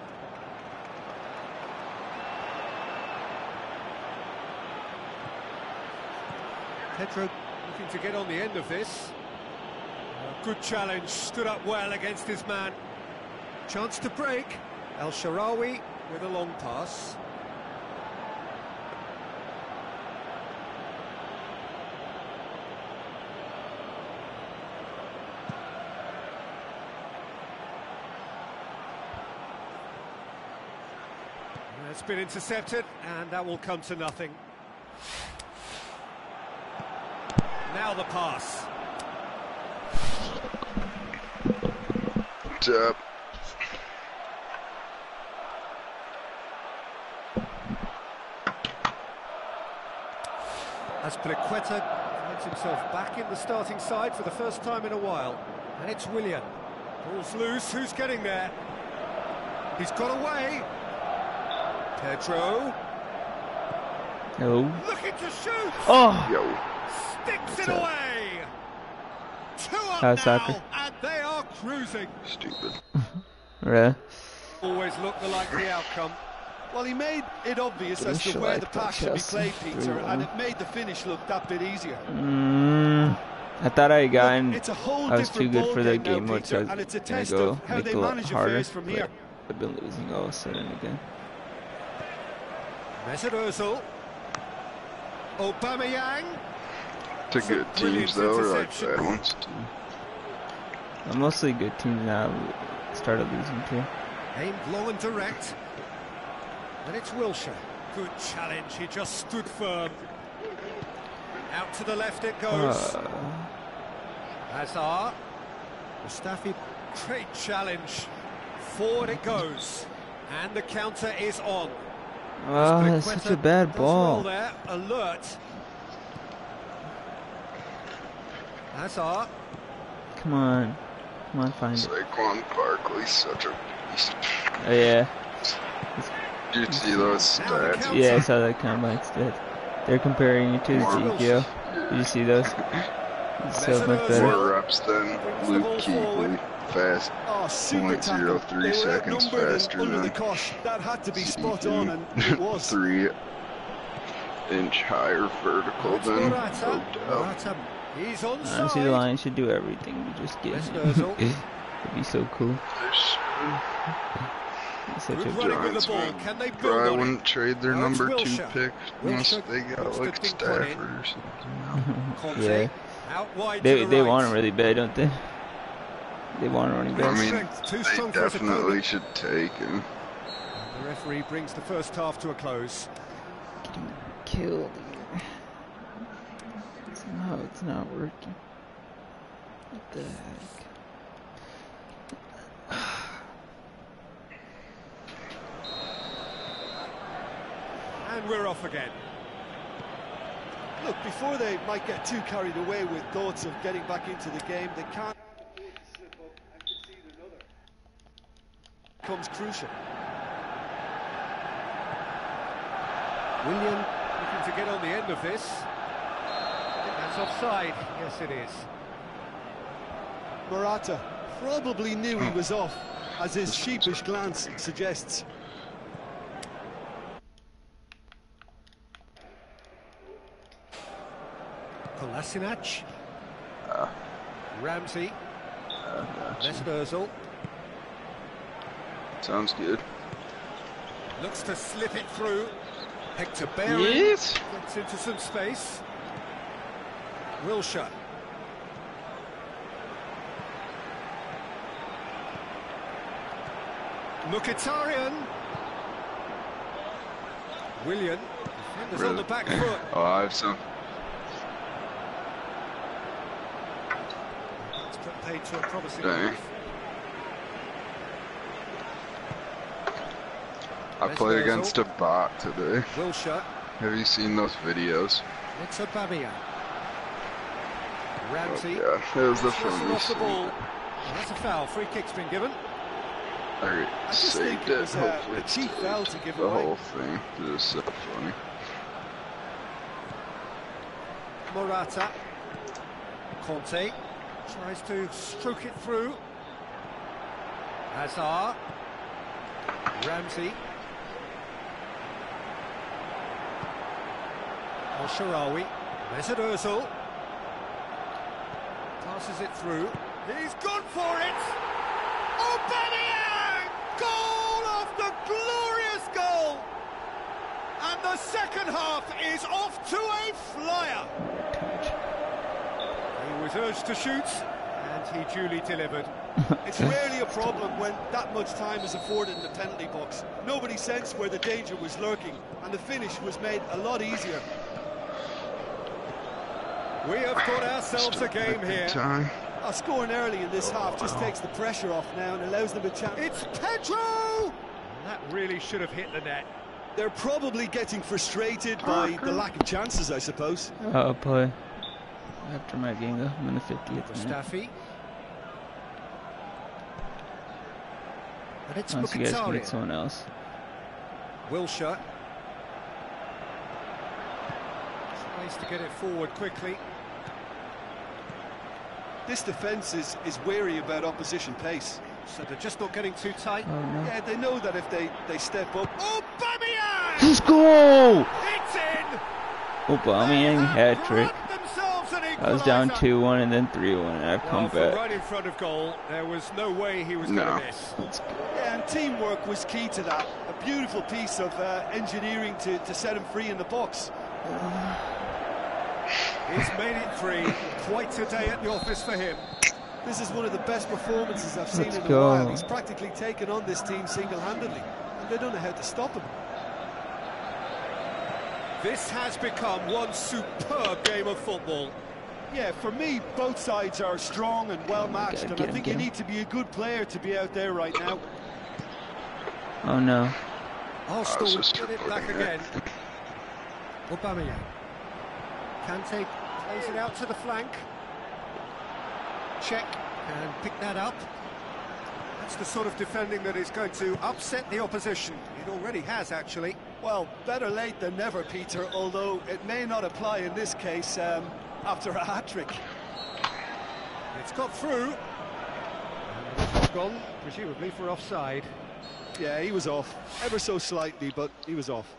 Pedro looking to get on the end of this. Good challenge, stood up well against his man. Chance to break. Al-Sharawi with a long pass. It's been intercepted, and that will come to nothing. Now the pass.
What's up?
Azpilicueta finds himself back in the starting side for the first time in a while. And it's Willian. Ball's loose, who's getting there? He's got away. Pedro.
No.
Looking to shoot.
Oh!
Yo.
Sticks it away. Two up
How's
now,
soccer?
and they are cruising.
Stupid.
Really?
Always look the likely outcome.
Well, he made it obvious as to where the pass should be played, Peter, and it made the finish look that bit easier.
Mm, I thought I got in.
It's a whole
I was too good for that game
now,
mode, so I
Peter, and
was
it's a
gonna
test
go
of how
make
they
it a lot
manage
harder.
affairs from here.
I've been losing all of a sudden again.
Mesut Ozil. Aubameyang.
To good teams though, or like bad ones?
I'm mostly good teams now. Started losing too.
Aimed long and direct. And it's Wilshere. Good challenge, he just stood firm. Out to the left it goes.
Uh,
Hazard. Mustafi, great challenge. Forward it goes. And the counter is on.
oh, that's such a bad
Does
ball.
well there, alert. Hazard.
Come on. Come on, find it.
Saquon Barkley's such a beast.
Oh, yeah.
Did you see those stats?
Yeah, I saw that combine stat. They're comparing you to Ezekiel. Did you see those? It's so much better.
More reps than Luke Kuechly. Fast.
Oh, super
point zero
tackle.
three
They were
seconds
outnumbered
faster
under
than
the cosh. That had to be spot on, and it was.
Three inch higher vertical
It's
than
Morata.
Odell.
Morata. He's on
Honestly, the Lions should do everything to just get
Mesut
him.
Ozil.
It'd be so cool. He's such
Good
a
running with
Giants,
the ball.
man.
Can they build
Bro, I
on it?
wouldn't trade their
Now it's
number two
Wilshere.
pick unless
Wilshere
they got
puts the
like
dink on in.
Stafford or something.
Conte,
Yeah.
out wide
They
to the
they
right.
want him really bad, don't they? They want a running
I
back.
mean,
Strength, too
they
strong for his
definitely
opponent.
should take him.
The referee brings the first half to a close.
Getting killed. Somehow it's not working. What the heck?
And we're off again.
Look, before they might get too carried away with thoughts of getting back into the game, they can't slip up and concede another. Becomes crucial.
Willian looking to get on the end of this. I think that's offside. Yes, it is.
Morata probably knew he was off, as his sheepish glance suggests.
Kolasinac.
Uh,
Ramsey.
uh, gotcha.
Mesut Ozil.
Sounds good.
Looks to slip it through. Hector Bellerin
Yes.
gets into some space. Wilshere. Mkhitaryan. Willian. Defenders on
Really?
the back foot.
Oh, I have some.
It's put paid to a promising
Dang.
move.
I played against a bot today.
Wilshere.
Have you seen those videos?
It's Aubameyang. Ramsey.
Oh, yeah, it was the
Whistle off
funniest
the
thing.
ball. Well, that's a foul. Free kick's been given.
I
I just
saved
think it
it.
was, uh,
Hopefully
a
it's
cheap foul to give
the
away.
whole thing. It was so funny.
Morata. Conte tries to stroke it through. Hazard. Ramsey. El Shaarawy. Mesut Ozil. Passes it through. He's gone for it! Aubameyang! Goal after glorious goal! And the second half is off to a flyer. He was urged to shoot, and he duly delivered.
It's rarely a problem when that much time is afforded in the penalty box. Nobody sensed where the danger was lurking, and the finish was made a lot easier.
We have got ourselves a game here.
Time.
Uh, scoring early in this half just takes the pressure off now and allows them a chance.
It's Pedro! That really should have hit the net.
They're probably getting frustrated by the lack of chances, I suppose.
Oh, play. After my Ginga, I'm in the fiftieth minute.
Mustafi. And it's
Unless you guys can get
Mkhitaryan.
someone else.
Wilshere. Tries to get it forward quickly.
This defence is, is wary about opposition pace.
So they're just not getting too tight.
Oh no.
Yeah, they know that if they, they step up...
Aubameyang!
Let's go!
It's in!
Aubameyang hat trick.
Grabbed themselves an
I was down
equaliser.
two one and then three one, and I've
Well,
come
from
back.
right in front of goal, there was no way he was
No.
going to miss.
Let's go.
Yeah, and teamwork was key to that. A beautiful piece of uh, engineering to, to set him free in the box.
He's made it three. Quite a day at the office for him.
This is one of the best performances I've seen
Let's
in a
go.
while. He's practically taken on this team single-handedly, and they don't know how to stop him.
This has become one superb game of football.
Yeah, for me, both sides are strong and well-matched,
Get him,
and
get
I
him,
think
get
you
him.
need to be a good player to be out there right now.
Oh no.
Arsenal
I was just
get it back
recording
again. Aubameyang. Kante plays it out to the flank. Check and pick that up. That's the sort of defending that is going to upset the opposition. It already has, actually.
Well, better late than never, Peter, although it may not apply in this case um, after a hat-trick.
It's got through. And it's gone, presumably for offside.
Yeah, he was off, ever so slightly, but he was off.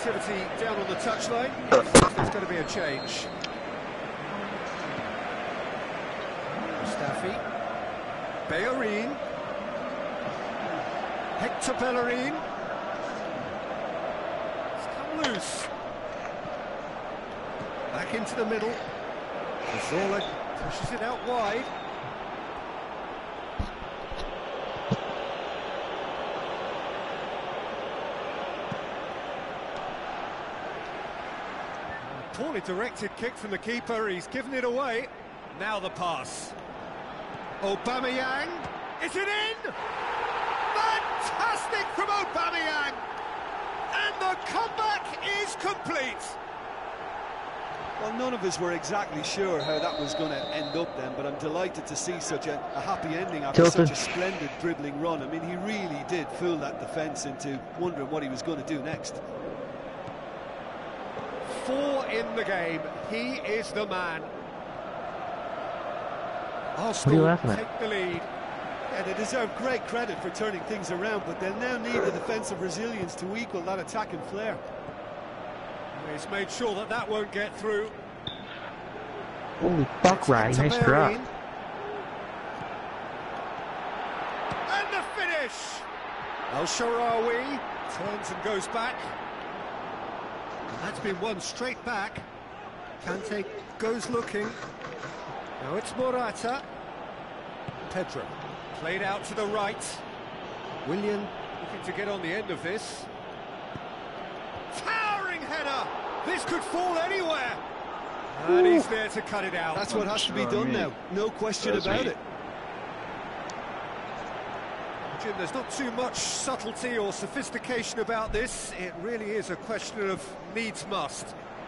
activity down on the touchline. There's going to be a change. Mustafi. Bellerin. Hector Bellerin. It's come loose. Back into the middle. Cazorla pushes it out wide. Poorly directed kick from the keeper, he's given it away. Now the pass. Aubameyang, is it in? Fantastic from Aubameyang! And the comeback is complete.
Well, none of us were exactly sure how that was going to end up then, but I'm delighted to see such a, a happy ending after
Tilton.
such a splendid dribbling run. I mean, he really did fool that defence into wondering what he was going to do next.
Four in the game, he is the man. Arsenal take the lead.
Yeah, they deserve great credit for turning things around, but they'll now need the defensive resilience to equal that attacking flair.
He's made sure that that won't get through.
Holy fuck, Ryan, nice drop.
And the finish! El Shaarawy turns and goes back. That's been one straight back. Kante goes looking. Now it's Morata. Pedro played out to the right. Willian looking to get on the end of this. Towering header! This could fall anywhere! And he's there to cut it out.
That's what has to be done now, no question about it.
Jim, there's not too much subtlety or sophistication about this. It really is a question of needs must.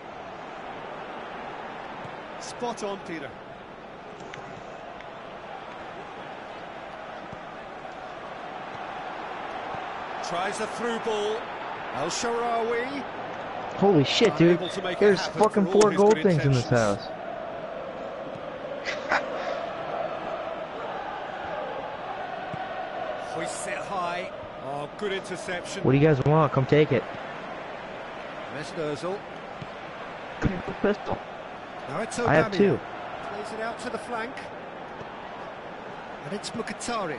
Spot on, Peter.
Tries a through ball. El Shaarawy.
Holy shit, dude. There's fucking four gold things in this house.
Hoists it high. Oh, good interception.
What do you guys want? Come take it.
Mesut Ozil.
Pistol.
Now it's
I have two.
Plays it out to the flank. And it's Mkhitaryan.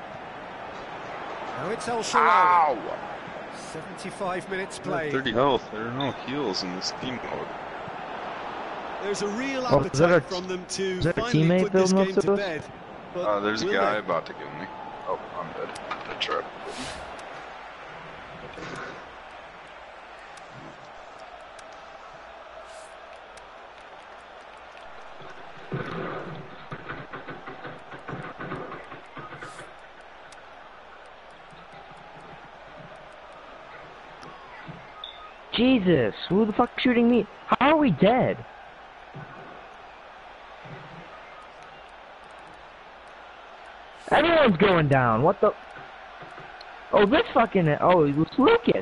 Now it's El Shaarawy. seventy-five minutes played.
thirty health. There are no heals in this team mode.
There's a real
Oh,
appetite
is that a-
from them to
is that a
finally
teammate
put this
building
game
up
to
to
bed. But
Uh, there's a
will
guy
they?
about to kill me. Oh, I'm dead. That's right.
Jesus, who the fuck shooting me? How are we dead? Anyone's going down, what the? Oh, this fucking, oh, it was Lucas.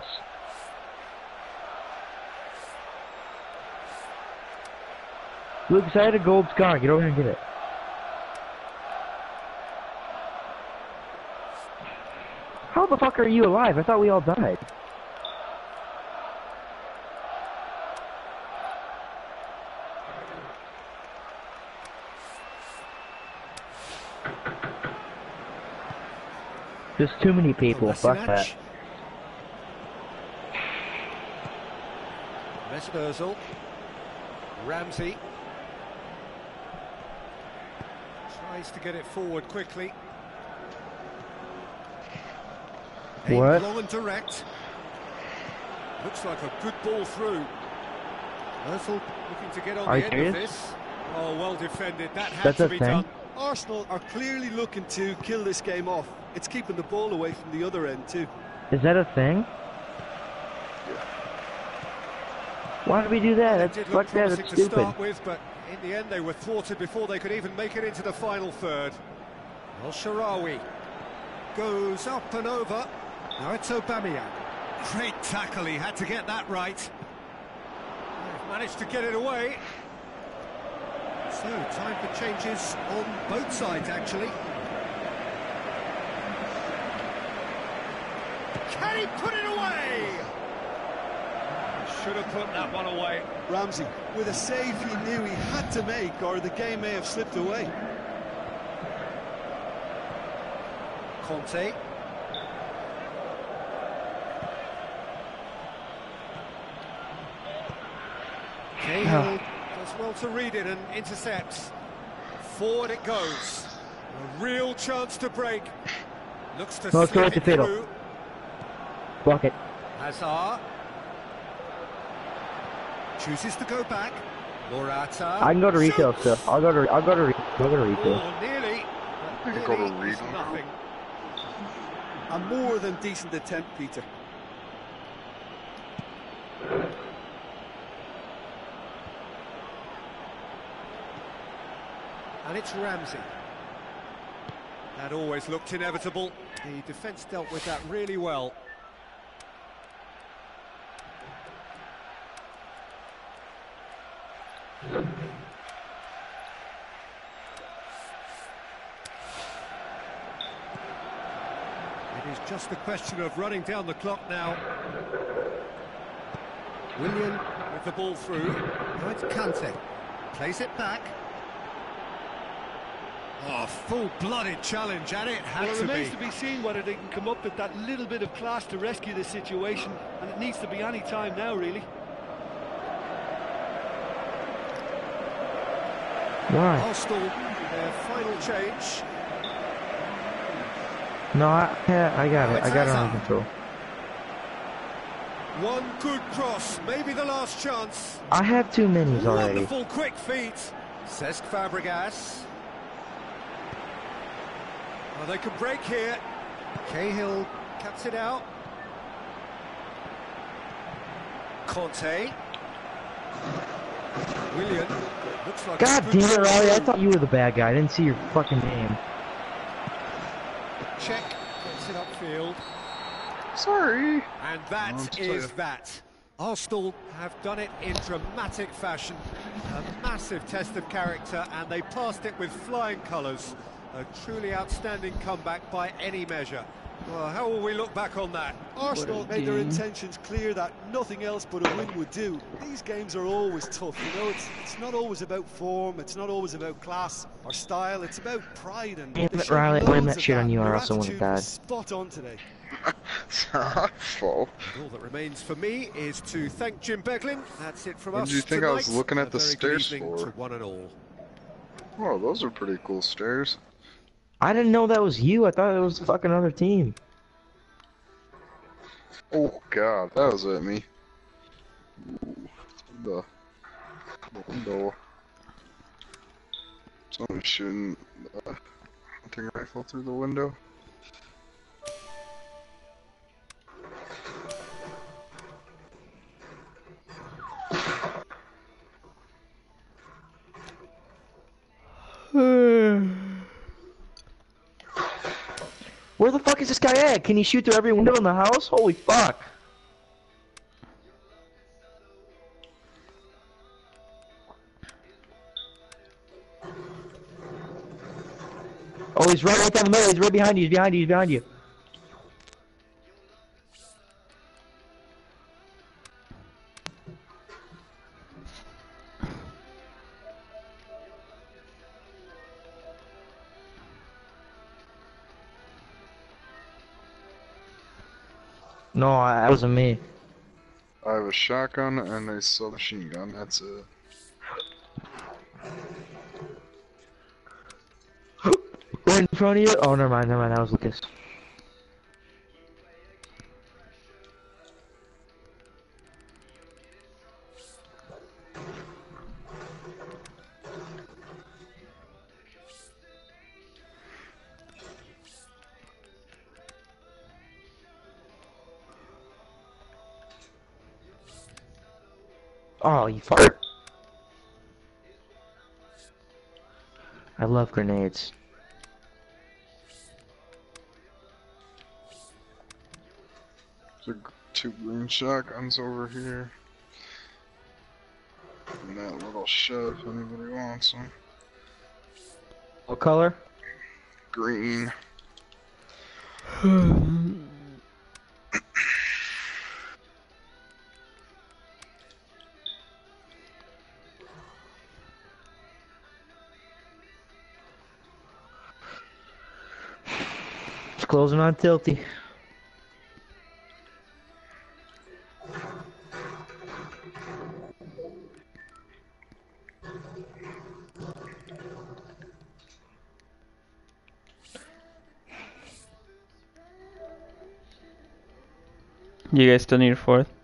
Lucas, I had a gold scar, get over here and get it. How the fuck are you alive? I thought we all died. There's too many people, fuck that.
Mesut Ozil. Ramsey. Tries to get it forward quickly.
What?
Long and direct. Looks like a good ball through. Ozil looking to get on
Are
the
you
end of
serious?
this. Oh, well defended. That had
That's
to
a
be
thing?
done.
Arsenal are clearly looking to kill this game off. It's keeping the ball away from the other end too.
Is that a thing? Why did we do that?
They
That's
did
fuck
look
that,
promising
that's
to
stupid.
start with, but in the end they were thwarted before they could even make it into the final third. El Shaarawy goes up and over. Now it's Aubameyang. Great tackle, he had to get that right. They've managed to get it away. So, time for changes on both sides, actually. Can he put it away? Should have put that one away.
Ramsey, with a save he knew he had to make, or the game may have slipped away.
Conte. Cahill does well to read it and intercepts. Forward it goes. A real chance to break. Looks to
No, it's
slip
correct
it
to Fiddle.
through.
Block it.
Hazard. Chooses to go back. Morata.
I can go to retail
Shoots.
still. I'll go to. I'll go to. Re I'll go to retail.
Oh, nearly. But
You can go to
nearly is
Reading.
nothing.
A more than decent attempt, Peter.
And it's Ramsey. That always looked inevitable. The defence dealt with that really well. It is just a question of running down the clock now. Willian with the ball through. Now it's Kante. Plays it back. Oh, full-blooded challenge, and it had
Well, it
to
remains
be.
to be seen whether they can come up with that little bit of class to rescue this situation, and it needs to be any time now, really.
Why?
Arsenal, their final change.
No, I. Yeah, I got it. I got it under control.
One good cross, maybe the last chance.
I have two minis already.
Wonderful quick feet. Cesc Fabregas. Well, they could break here. Cahill cuts it out. Conte. Willian. Looks like
God
a good
damn it, Riley! I
through.
thought you were the bad guy. I didn't see your fucking name.
Check gets it upfield.
Sorry.
And
Oh,
that
tell
is
ya.
that. Arsenal have done it in dramatic fashion. A massive test of character, and they passed it with flying colours. A truly outstanding comeback by any measure. Well, how will we look back on that?
Arsenal
What a
made their
game.
intentions clear that nothing else but a win would do. These games are always tough, you know, it's it's not always about form, it's not always about class or style, it's about pride, and
Damn
they
it,
showed
Riley, I
loads
blamed that
of
shit on you, or
Their
else I would've
attitude
died.
was spot on today.
It's not fault.
And all that remains for me is to thank Jim Beglin. That's it from
What
us
did you think I was
tonight.
looking at
A
the
very good
stairs
evening
for?
to one and all.
Oh, those are pretty cool stairs.
I didn't know that was you. I thought it was the fucking other team.
Oh god, that was at me. Ooh, the, the window. Someone shooting a hunting rifle through the window.
Where the fuck is this guy at? Can he shoot through every window in the house? Holy fuck. Oh, he's right, right down the middle. He's right behind you. He's behind you. He's behind you. No, I- that wasn't me.
I have a shotgun and a submachine gun, that's it.
Right in front of you? Oh, never mind, never mind. That was Lucas. Oh, you fart. I love grenades.
There's two green shotguns over here. And that little shed if anybody wants them.
What color?
Green.
closing on Tilty.
You guys still need a fourth?